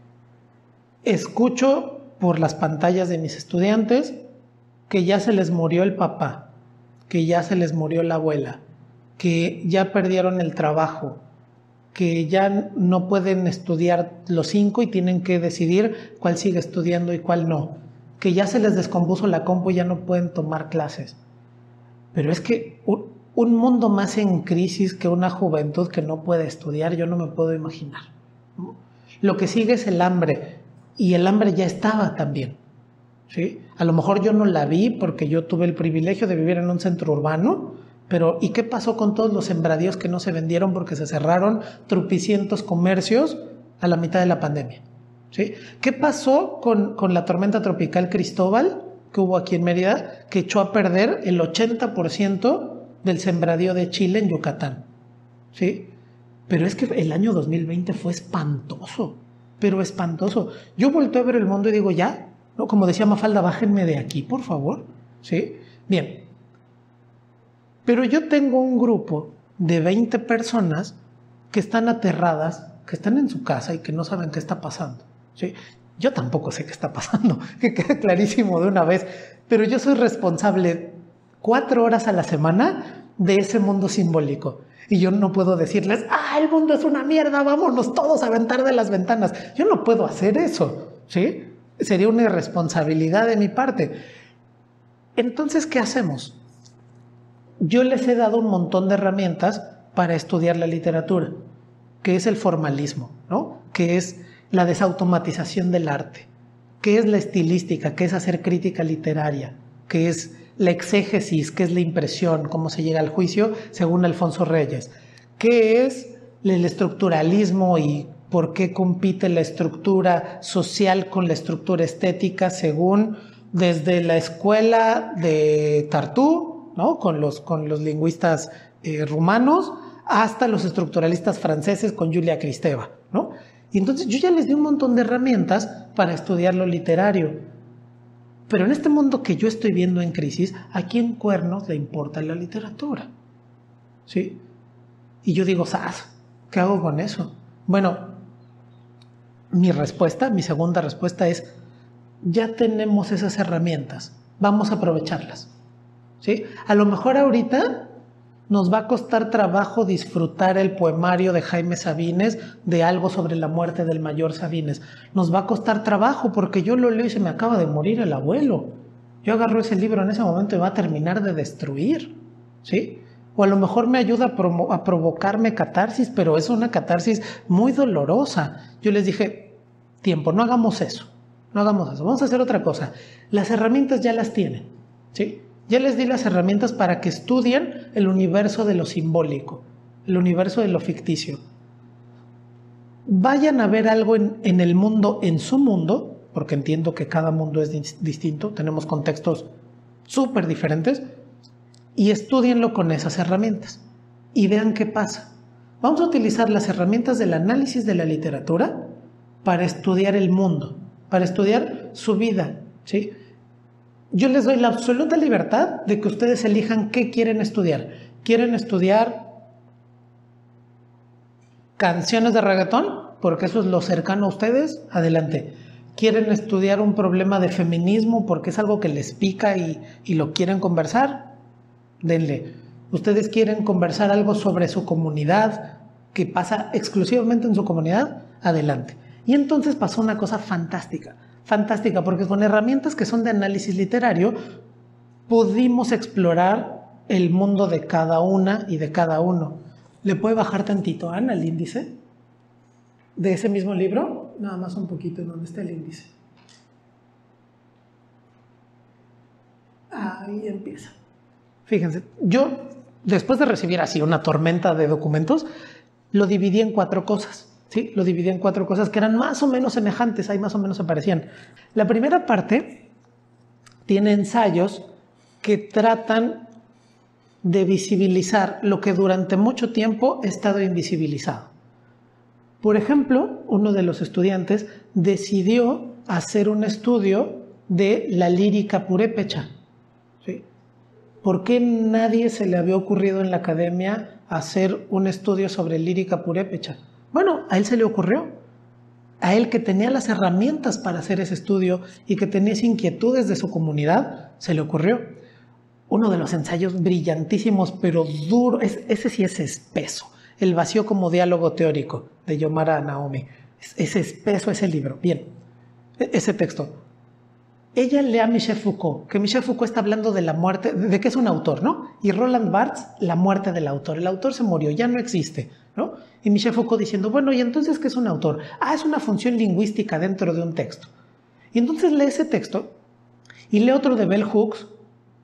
Escucho por las pantallas de mis estudiantes que ya se les murió el papá, que ya se les murió la abuela, que ya perdieron el trabajo, que ya no pueden estudiar los 5 y tienen que decidir cuál sigue estudiando y cuál no, que ya se les descompuso la compu y ya no pueden tomar clases. Pero es que un mundo más en crisis que una juventud que no puede estudiar, yo no me puedo imaginar. Lo que sigue es el hambre, y el hambre ya estaba también, ¿sí? A lo mejor yo no la vi porque yo tuve el privilegio de vivir en un centro urbano, pero ¿y qué pasó con todos los sembradíos que no se vendieron porque se cerraron tropicientos comercios a la mitad de la pandemia. ¿Sí? ¿Qué pasó con la tormenta tropical Cristóbal que hubo aquí en Mérida, que echó a perder el 80% del sembradío de chile en Yucatán? ¿Sí? Pero es que el año 2020 fue espantoso, pero espantoso. Yo volteo a ver el mundo y digo, ya, ¿no? Como decía Mafalda, bájenme de aquí, por favor. ¿Sí? Bien. Pero yo tengo un grupo de 20 personas que están aterradas, que están en su casa y que no saben qué está pasando. ¿Sí? Yo tampoco sé qué está pasando, que quede clarísimo de una vez, pero yo soy responsable 4 horas a la semana de ese mundo simbólico. Y yo no puedo decirles, el mundo es una mierda, vámonos todos a aventar de las ventanas. Yo no puedo hacer eso, ¿sí? Sería una irresponsabilidad de mi parte. Entonces, ¿qué hacemos? Yo les he dado un montón de herramientas para estudiar la literatura, que es el formalismo, ¿no? Que es la desautomatización del arte, que es la estilística, que es hacer crítica literaria, que es la exégesis, que es la impresión, cómo se llega al juicio, según Alfonso Reyes, que es el estructuralismo y por qué compite la estructura social con la estructura estética, según desde la escuela de Tartú, ¿no? con los lingüistas rumanos, hasta los estructuralistas franceses con Julia Kristeva, ¿no? Y entonces yo ya les di un montón de herramientas para estudiar lo literario. Pero en este mundo que yo estoy viendo en crisis, ¿a quién cuernos le importa la literatura? ¿Sí? Y yo digo, ¿qué hago con eso? Bueno, mi segunda respuesta es, ya tenemos esas herramientas, vamos a aprovecharlas. ¿Sí? A lo mejor ahorita nos va a costar trabajo disfrutar el poemario de Jaime Sabines de Algo sobre la muerte del mayor Sabines. Nos va a costar trabajo porque yo lo leo y se me acaba de morir el abuelo. Yo agarro ese libro en ese momento y va a terminar de destruir, ¿sí? O a lo mejor me ayuda a provocarme catarsis, pero es una catarsis muy dolorosa. Yo les dije, tiempo, no hagamos eso, vamos a hacer otra cosa. Las herramientas ya las tienen, ¿sí? Ya les di las herramientas para que estudien el universo de lo simbólico, el universo de lo ficticio. Vayan a ver algo en el mundo, en su mundo, porque entiendo que cada mundo es distinto, tenemos contextos súper diferentes, y estúdienlo con esas herramientas y vean qué pasa. Vamos a utilizar las herramientas del análisis de la literatura para estudiar el mundo, para estudiar su vida, ¿sí? Yo les doy la absoluta libertad de que ustedes elijan qué quieren estudiar. ¿Quieren estudiar canciones de reggaetón? Porque eso es lo cercano a ustedes. Adelante. ¿Quieren estudiar un problema de feminismo porque es algo que les pica y lo quieren conversar? Denle. ¿Ustedes quieren conversar algo sobre su comunidad que pasa exclusivamente en su comunidad? Adelante. Y entonces pasó una cosa fantástica, porque con herramientas que son de análisis literario pudimos explorar el mundo de cada una y de cada uno. ¿Le puede bajar tantito, Ana, el índice de ese mismo libro? Nada más un poquito, ¿en dónde está el índice? Ahí empieza. Fíjense, yo después de recibir así una tormenta de documentos, lo dividí en 4 cosas. ¿Sí? Lo dividí en 4 cosas que eran más o menos semejantes, ahí más o menos se parecían. La primera parte tiene ensayos que tratan de visibilizar lo que durante mucho tiempo ha estado invisibilizado. Por ejemplo, uno de los estudiantes decidió hacer un estudio de la lírica purépecha. ¿Sí? ¿Por qué nadie se le había ocurrido en la academia hacer un estudio sobre lírica purépecha? Bueno, a él se le ocurrió, a él que tenía las herramientas para hacer ese estudio y que tenía esas inquietudes de su comunidad, se le ocurrió. Uno de los ensayos brillantísimos, pero duro, ese sí es espeso, El vacío como diálogo teórico, de Yomara Naomi. Es espeso ese libro, bien, ese texto. Ella lee a Michel Foucault, que Michel Foucault está hablando de la muerte, de que es un autor, ¿no? Y Roland Barthes, la muerte del autor. El autor se murió, ya no existe, ¿no? Y Michel Foucault diciendo, bueno, ¿y entonces qué es un autor? Es una función lingüística dentro de un texto. Y entonces lee ese texto y lee otro de Bell Hooks,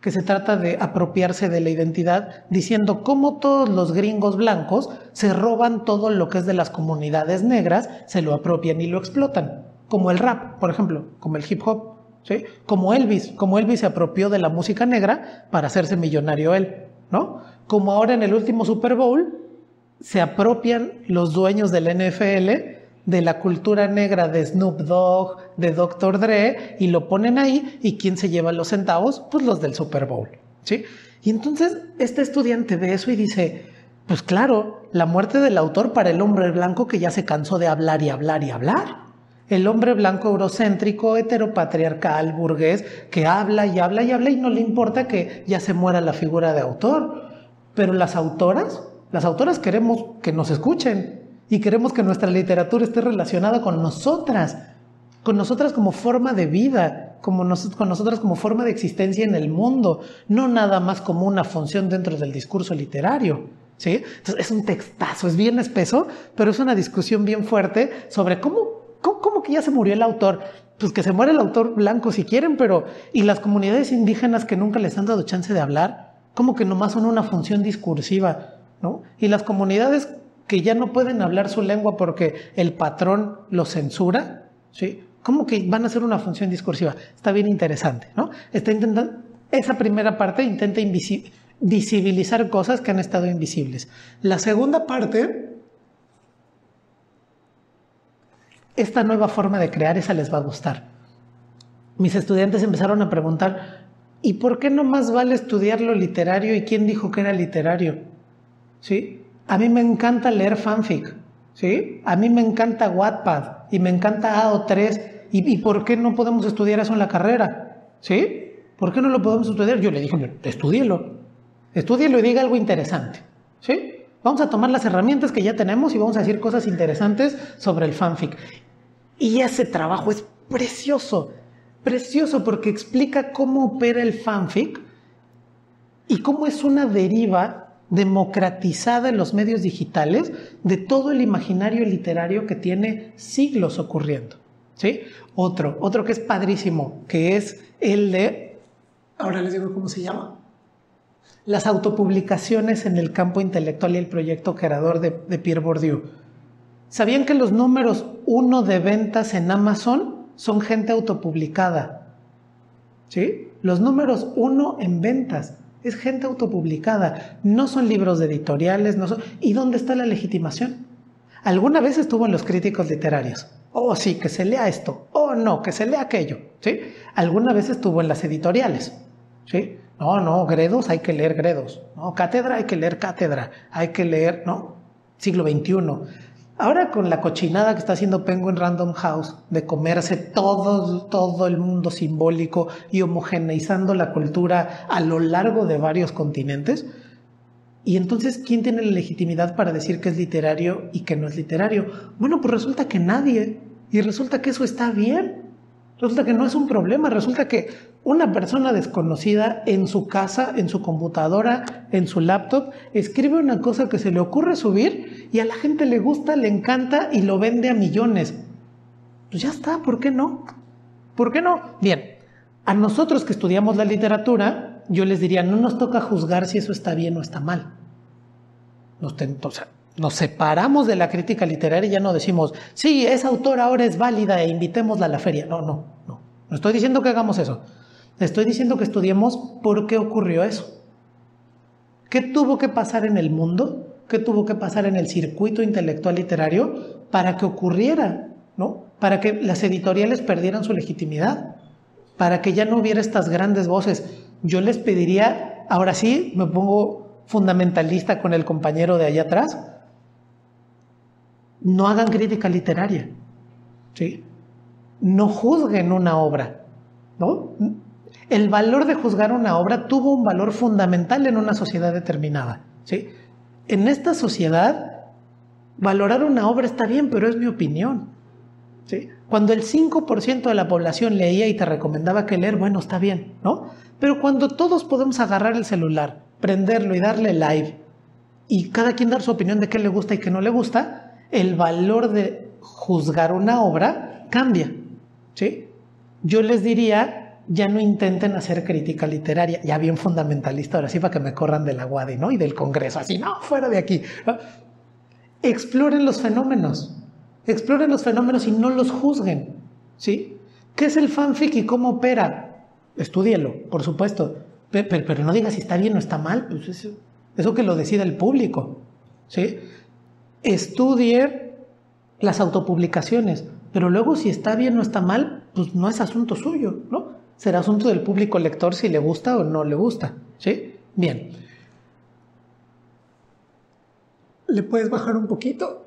que se trata de apropiarse de la identidad, diciendo cómo todos los gringos blancos se roban todo lo que es de las comunidades negras, se lo apropian y lo explotan, como el rap, por ejemplo, como el hip hop, ¿sí? Como Elvis se apropió de la música negra para hacerse millonario él, ¿no? Como ahora en el último Super Bowl se apropian los dueños del NFL de la cultura negra de Snoop Dogg, de Dr. Dre, y lo ponen ahí, ¿y quién se lleva los centavos? Pues los del Super Bowl, ¿sí? Y entonces este estudiante ve eso y dice, pues claro, la muerte del autor para el hombre blanco que ya se cansó de hablar y hablar y hablar. El hombre blanco eurocéntrico, heteropatriarcal, burgués, que habla y habla y habla y no le importa que ya se muera la figura de autor. Pero las autoras queremos que nos escuchen. Y queremos que nuestra literatura esté relacionada con nosotras como forma de vida, con nosotras como forma de existencia en el mundo, no nada más como una función dentro del discurso literario, ¿sí? Entonces es un textazo, es bien espeso, pero es una discusión bien fuerte sobre cómo que ya se murió el autor. Pues que se muere el autor blanco si quieren, pero ¿y las comunidades indígenas que nunca les han dado chance de hablar? Como que nomás son una función discursiva, ¿no? Y las comunidades que ya no pueden hablar su lengua porque el patrón los censura, ¿sí? ¿Cómo que van a hacer una función discursiva? Está bien interesante, ¿no? Esa primera parte intenta visibilizar cosas que han estado invisibles. La segunda parte, esta nueva forma de crear, esa les va a gustar. Mis estudiantes empezaron a preguntar, ¿y por qué no más vale estudiar lo literario y quién dijo que era literario? ¿Sí? A mí me encanta leer fanfic, ¿sí? A mí me encanta Wattpad y me encanta AO3. ¿Y por qué no podemos estudiar eso en la carrera? ¿Sí? ¿Por qué no lo podemos estudiar? Yo le dije, estúdielo y diga algo interesante, ¿sí? Vamos a tomar las herramientas que ya tenemos y vamos a decir cosas interesantes sobre el fanfic. Y ese trabajo es precioso porque explica cómo opera el fanfic y cómo es una deriva democratizada en los medios digitales de todo el imaginario literario que tiene siglos ocurriendo, ¿sí? Otro que es padrísimo, que es el de, ahora les digo cómo se llama, las autopublicaciones en el campo intelectual y el proyecto creador de Pierre Bourdieu. ¿Sabían que los números 1 de ventas en Amazon son gente autopublicada? ¿Sí? Los números 1 en ventas es gente autopublicada, no son libros de editoriales, no son... ¿Y dónde está la legitimación? Alguna vez estuvo en los críticos literarios. Oh, sí, que se lea esto. Oh, no, que se lea aquello. ¿Sí? Alguna vez estuvo en las editoriales. ¿Sí? No, Gredos, hay que leer Gredos. No, Cátedra, hay que leer Cátedra. Hay que leer, ¿no? Siglo XXI. Ahora con la cochinada que está haciendo Penguin Random House de comerse todo el mundo simbólico y homogeneizando la cultura a lo largo de varios continentes, y entonces ¿quién tiene la legitimidad para decir que es literario y que no es literario? Bueno, pues resulta que nadie, y resulta que eso está bien, resulta que no es un problema, resulta que una persona desconocida en su casa, en su computadora, en su laptop, escribe una cosa que se le ocurre subir y a la gente le gusta, le encanta y lo vende a millones. Pues ya está, ¿por qué no? ¿Por qué no? Bien, a nosotros que estudiamos la literatura, yo les diría, no nos toca juzgar si eso está bien o está mal. Nos separamos de la crítica literaria y ya no decimos, sí, esa autora ahora es válida e invitémosla a la feria. No estoy diciendo que hagamos eso. Estoy diciendo que estudiemos por qué ocurrió eso. ¿Qué tuvo que pasar en el mundo? ¿Qué tuvo que pasar en el circuito intelectual literario para que ocurriera, ¿no? Para que las editoriales perdieran su legitimidad, para que ya no hubiera estas grandes voces. Yo les pediría, ahora sí, me pongo fundamentalista con el compañero de allá atrás, no hagan crítica literaria, ¿sí? No juzguen una obra, ¿no? El valor de juzgar una obra tuvo un valor fundamental en una sociedad determinada, ¿sí? En esta sociedad, valorar una obra está bien, pero es mi opinión, ¿sí? Cuando el 5% de la población leía y te recomendaba que leer, bueno, está bien, ¿no? Pero cuando todos podemos agarrar el celular, prenderlo y darle live, y cada quien dar su opinión de qué le gusta y qué no le gusta, el valor de juzgar una obra cambia, ¿sí? Yo les diría, ya no intenten hacer crítica literaria, ya bien fundamentalista, ahora sí para que me corran de la UADY, ¿no? Y del Congreso, así, no, fuera de aquí, ¿no? Exploren los fenómenos y no los juzguen, ¿sí? ¿Qué es el fanfic y cómo opera? Estúdielo, por supuesto, pero no diga si está bien o está mal, pues eso que lo decida el público, ¿sí? Estudie las autopublicaciones, pero luego si está bien o está mal, pues no es asunto suyo, ¿no? Será asunto del público lector si le gusta o no le gusta, ¿sí? Bien. ¿Le puedes bajar un poquito?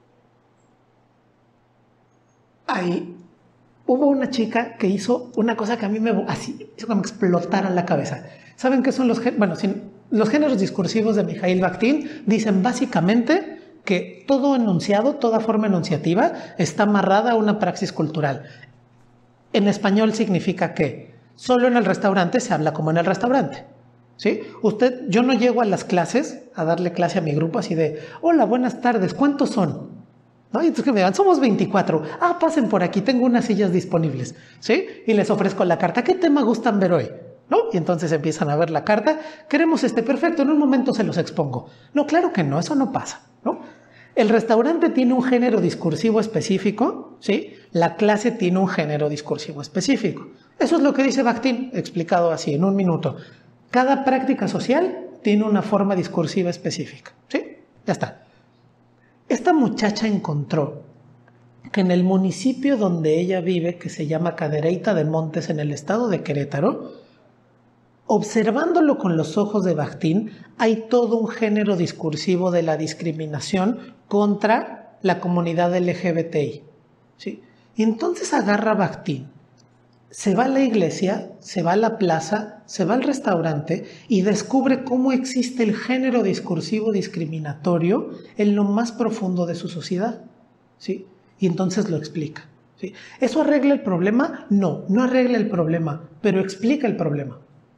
Ahí. Hubo una chica que hizo una cosa que a mí así hizo que me explotara la cabeza. ¿Saben qué son los géneros discursivos de Mikhail Bakhtin? Dicen básicamente que todo enunciado, toda forma enunciativa está amarrada a una praxis cultural. En español significa que solo en el restaurante se habla como en el restaurante, ¿sí? Yo no llego a las clases, a darle clase a mi grupo así de, hola, buenas tardes, ¿cuántos son? ¿No? Y entonces que me digan, somos 24. Ah, pasen por aquí, tengo unas sillas disponibles, ¿sí? Y les ofrezco la carta. ¿Qué tema gustan ver hoy? ¿No? Y entonces empiezan a ver la carta. Queremos perfecto, en un momento se los expongo. No, claro que no, eso no pasa, ¿no? El restaurante tiene un género discursivo específico, ¿sí? La clase tiene un género discursivo específico. Eso es lo que dice Bakhtin, explicado así, en un minuto. Cada práctica social tiene una forma discursiva específica, ¿sí? Ya está. Esta muchacha encontró que en el municipio donde ella vive, que se llama Cadereyta de Montes, en el estado de Querétaro, observándolo con los ojos de Bakhtin, hay todo un género discursivo de la discriminación contra la comunidad LGBTI, ¿sí? Y entonces agarra Bakhtin, se va a la iglesia, se va a la plaza, se va al restaurante y descubre cómo existe el género discursivo discriminatorio en lo más profundo de su sociedad, ¿sí? Y entonces lo explica, ¿sí? ¿Eso arregla el problema? No, no arregla el problema, pero explica el problema.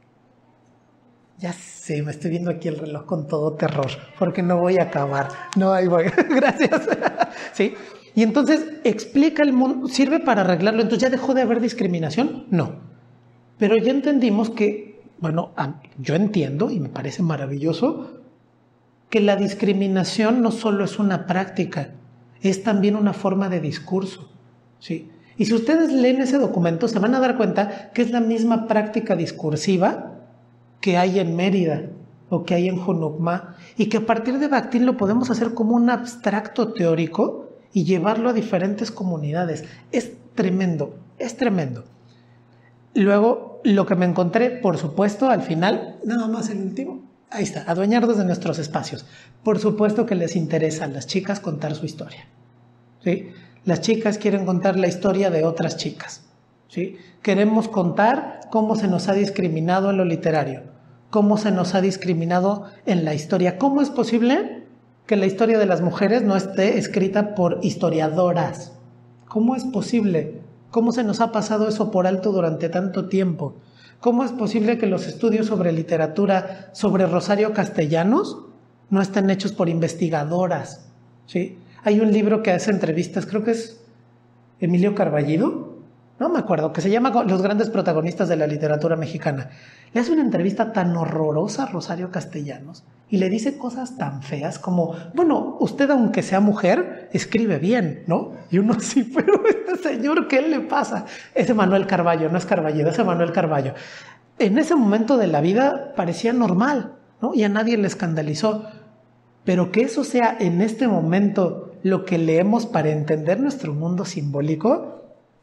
Ya sé, me estoy viendo aquí el reloj con todo terror, porque no voy a acabar. No, ahí voy. Gracias. ¿Sí? Y entonces explica el mundo, ¿sirve para arreglarlo? Entonces, ¿ya dejó de haber discriminación? No. Pero ya entendimos que, bueno, yo entiendo, y me parece maravilloso, que la discriminación no solo es una práctica, es también una forma de discurso, ¿sí? Y si ustedes leen ese documento, se van a dar cuenta que es la misma práctica discursiva que hay en Mérida o que hay en Junucma, y que a partir de Bakhtin lo podemos hacer como un abstracto teórico y llevarlo a diferentes comunidades. Es tremendo, es tremendo. Luego, lo que me encontré, por supuesto, al final, nada más el último, ahí está, adueñarnos de nuestros espacios. Por supuesto que les interesa a las chicas contar su historia, ¿sí? Las chicas quieren contar la historia de otras chicas, ¿sí? Queremos contar cómo se nos ha discriminado en lo literario, cómo se nos ha discriminado en la historia. ¿Cómo es posible que la historia de las mujeres no esté escrita por historiadoras? ¿Cómo es posible? ¿Cómo se nos ha pasado eso por alto durante tanto tiempo? ¿Cómo es posible que los estudios sobre literatura, sobre Rosario Castellanos, no estén hechos por investigadoras? ¿Sí? Hay un libro que hace entrevistas, creo que es Emilio Carballido, no me acuerdo, que se llama Los grandes protagonistas de la literatura mexicana. Le hace una entrevista tan horrorosa a Rosario Castellanos y le dice cosas tan feas como, bueno, usted aunque sea mujer, escribe bien, ¿no? Y uno sí, pero este señor, ¿qué le pasa? Ese Manuel Carballo, no es Carballido, ese Manuel Carballo. En ese momento de la vida parecía normal, ¿no? Y a nadie le escandalizó. Pero que eso sea en este momento lo que leemos para entender nuestro mundo simbólico,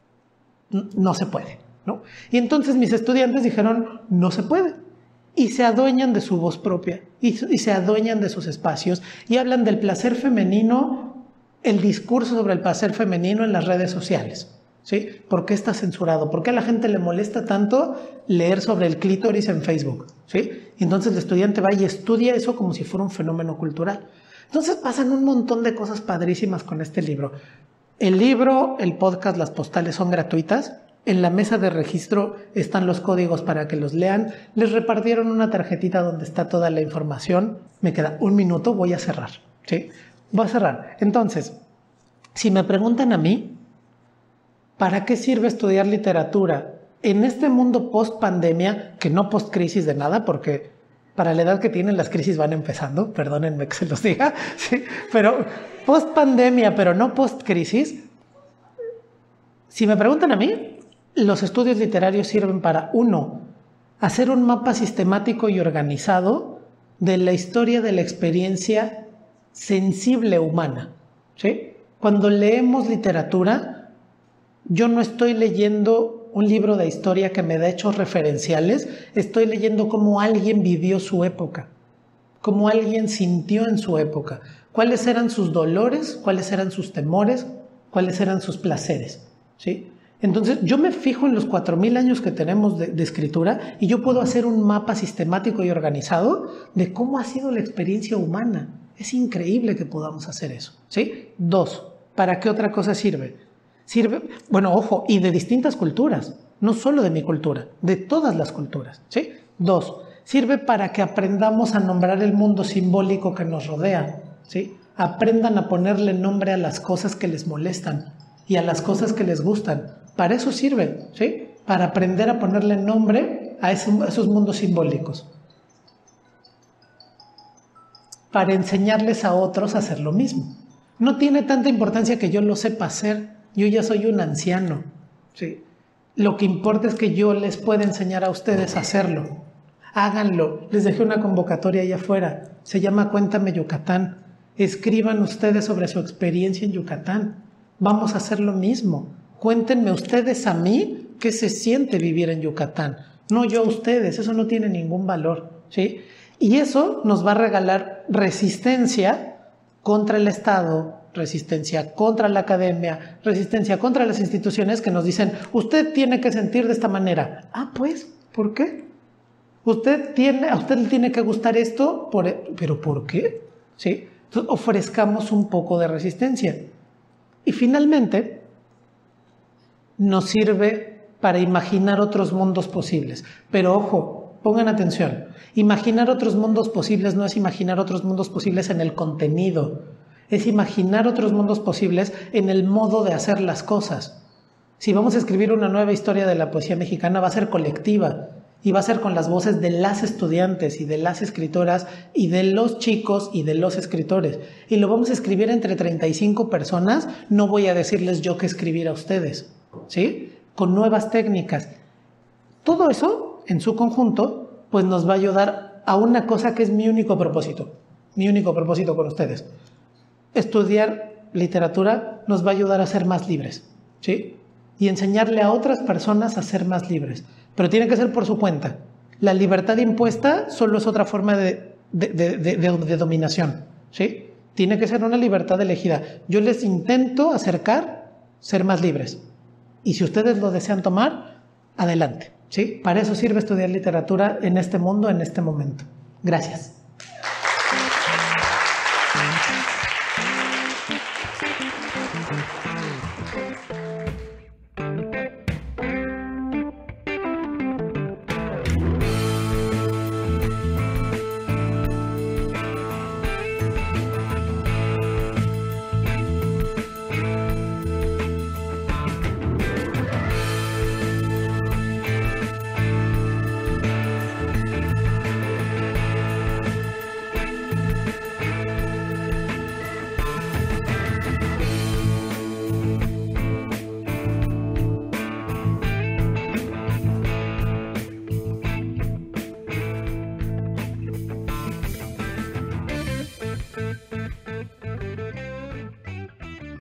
no se puede, ¿no? Y entonces mis estudiantes dijeron, no se puede. Y se adueñan de su voz propia, y se adueñan de sus espacios, y hablan del placer femenino, el discurso sobre el placer femenino en las redes sociales, ¿sí? ¿Por qué está censurado? ¿Por qué a la gente le molesta tanto leer sobre el clítoris en Facebook? ¿Sí? Y entonces el estudiante va y estudia eso como si fuera un fenómeno cultural. Entonces pasan un montón de cosas padrísimas con este libro. El libro, el podcast, las postales son gratuitas. En la mesa de registro están los códigos para que los lean. Les repartieron una tarjetita donde está toda la información. Me queda un minuto, voy a cerrar, ¿sí? Voy a cerrar. Entonces, si me preguntan a mí, ¿para qué sirve estudiar literatura en este mundo post-pandemia, que no post-crisis de nada, porque para la edad que tienen las crisis van empezando, perdónenme que se los diga, ¿sí? Pero post-pandemia, pero no post-crisis, si me preguntan a mí, los estudios literarios sirven para, uno, hacer un mapa sistemático y organizado de la historia de la experiencia sensible humana, ¿sí? Cuando leemos literatura, yo no estoy leyendo un libro de historia que me da hechos referenciales, estoy leyendo cómo alguien vivió su época, cómo alguien sintió en su época, cuáles eran sus dolores, cuáles eran sus temores, cuáles eran sus placeres, ¿sí? Entonces yo me fijo en los 4000 años que tenemos de escritura y yo puedo hacer un mapa sistemático y organizado de cómo ha sido la experiencia humana. Es increíble que podamos hacer eso, ¿sí? 2, ¿para qué otra cosa sirve? Sirve, bueno, ojo, y de distintas culturas, no solo de mi cultura, de todas las culturas, ¿sí? 2, sirve para que aprendamos a nombrar el mundo simbólico que nos rodea, ¿sí? Aprendan a ponerle nombre a las cosas que les molestan y a las cosas que les gustan. Para eso sirve, ¿sí? Para aprender a ponerle nombre a esos mundos simbólicos. Para enseñarles a otros a hacer lo mismo. No tiene tanta importancia que yo lo sepa hacer. Yo ya soy un anciano, ¿sí? Lo que importa es que yo les pueda enseñar a ustedes a hacerlo. Háganlo. Les dejé una convocatoria allá afuera. Se llama Cuéntame Yucatán. Escriban ustedes sobre su experiencia en Yucatán. Vamos a hacer lo mismo. Cuéntenme ustedes a mí qué se siente vivir en Yucatán. No yo a ustedes. Eso no tiene ningún valor, ¿sí? Y eso nos va a regalar resistencia contra el Estado, resistencia contra la academia, resistencia contra las instituciones que nos dicen, usted tiene que sentir de esta manera. Ah, pues, ¿por qué? A usted le tiene que gustar esto, ¿pero por qué? ¿Sí? Entonces, ofrezcamos un poco de resistencia. Y finalmente, nos sirve para imaginar otros mundos posibles. Pero ojo, pongan atención, imaginar otros mundos posibles no es imaginar otros mundos posibles en el contenido, es imaginar otros mundos posibles en el modo de hacer las cosas. Si vamos a escribir una nueva historia de la poesía mexicana, va a ser colectiva y va a ser con las voces de las estudiantes y de las escritoras y de los chicos y de los escritores. Y lo vamos a escribir entre 35 personas, no voy a decirles yo qué escribir a ustedes, ¿sí? Con nuevas técnicas. Todo eso, en su conjunto, pues nos va a ayudar a una cosa que es mi único propósito con ustedes. Estudiar literatura nos va a ayudar a ser más libres, ¿sí? Y enseñarle a otras personas a ser más libres. Pero tiene que ser por su cuenta. La libertad impuesta solo es otra forma de dominación, ¿sí? Tiene que ser una libertad elegida. Yo les intento acercar ser más libres. Y si ustedes lo desean tomar, adelante, ¿sí? Para eso sirve estudiar literatura en este mundo, en este momento. Gracias.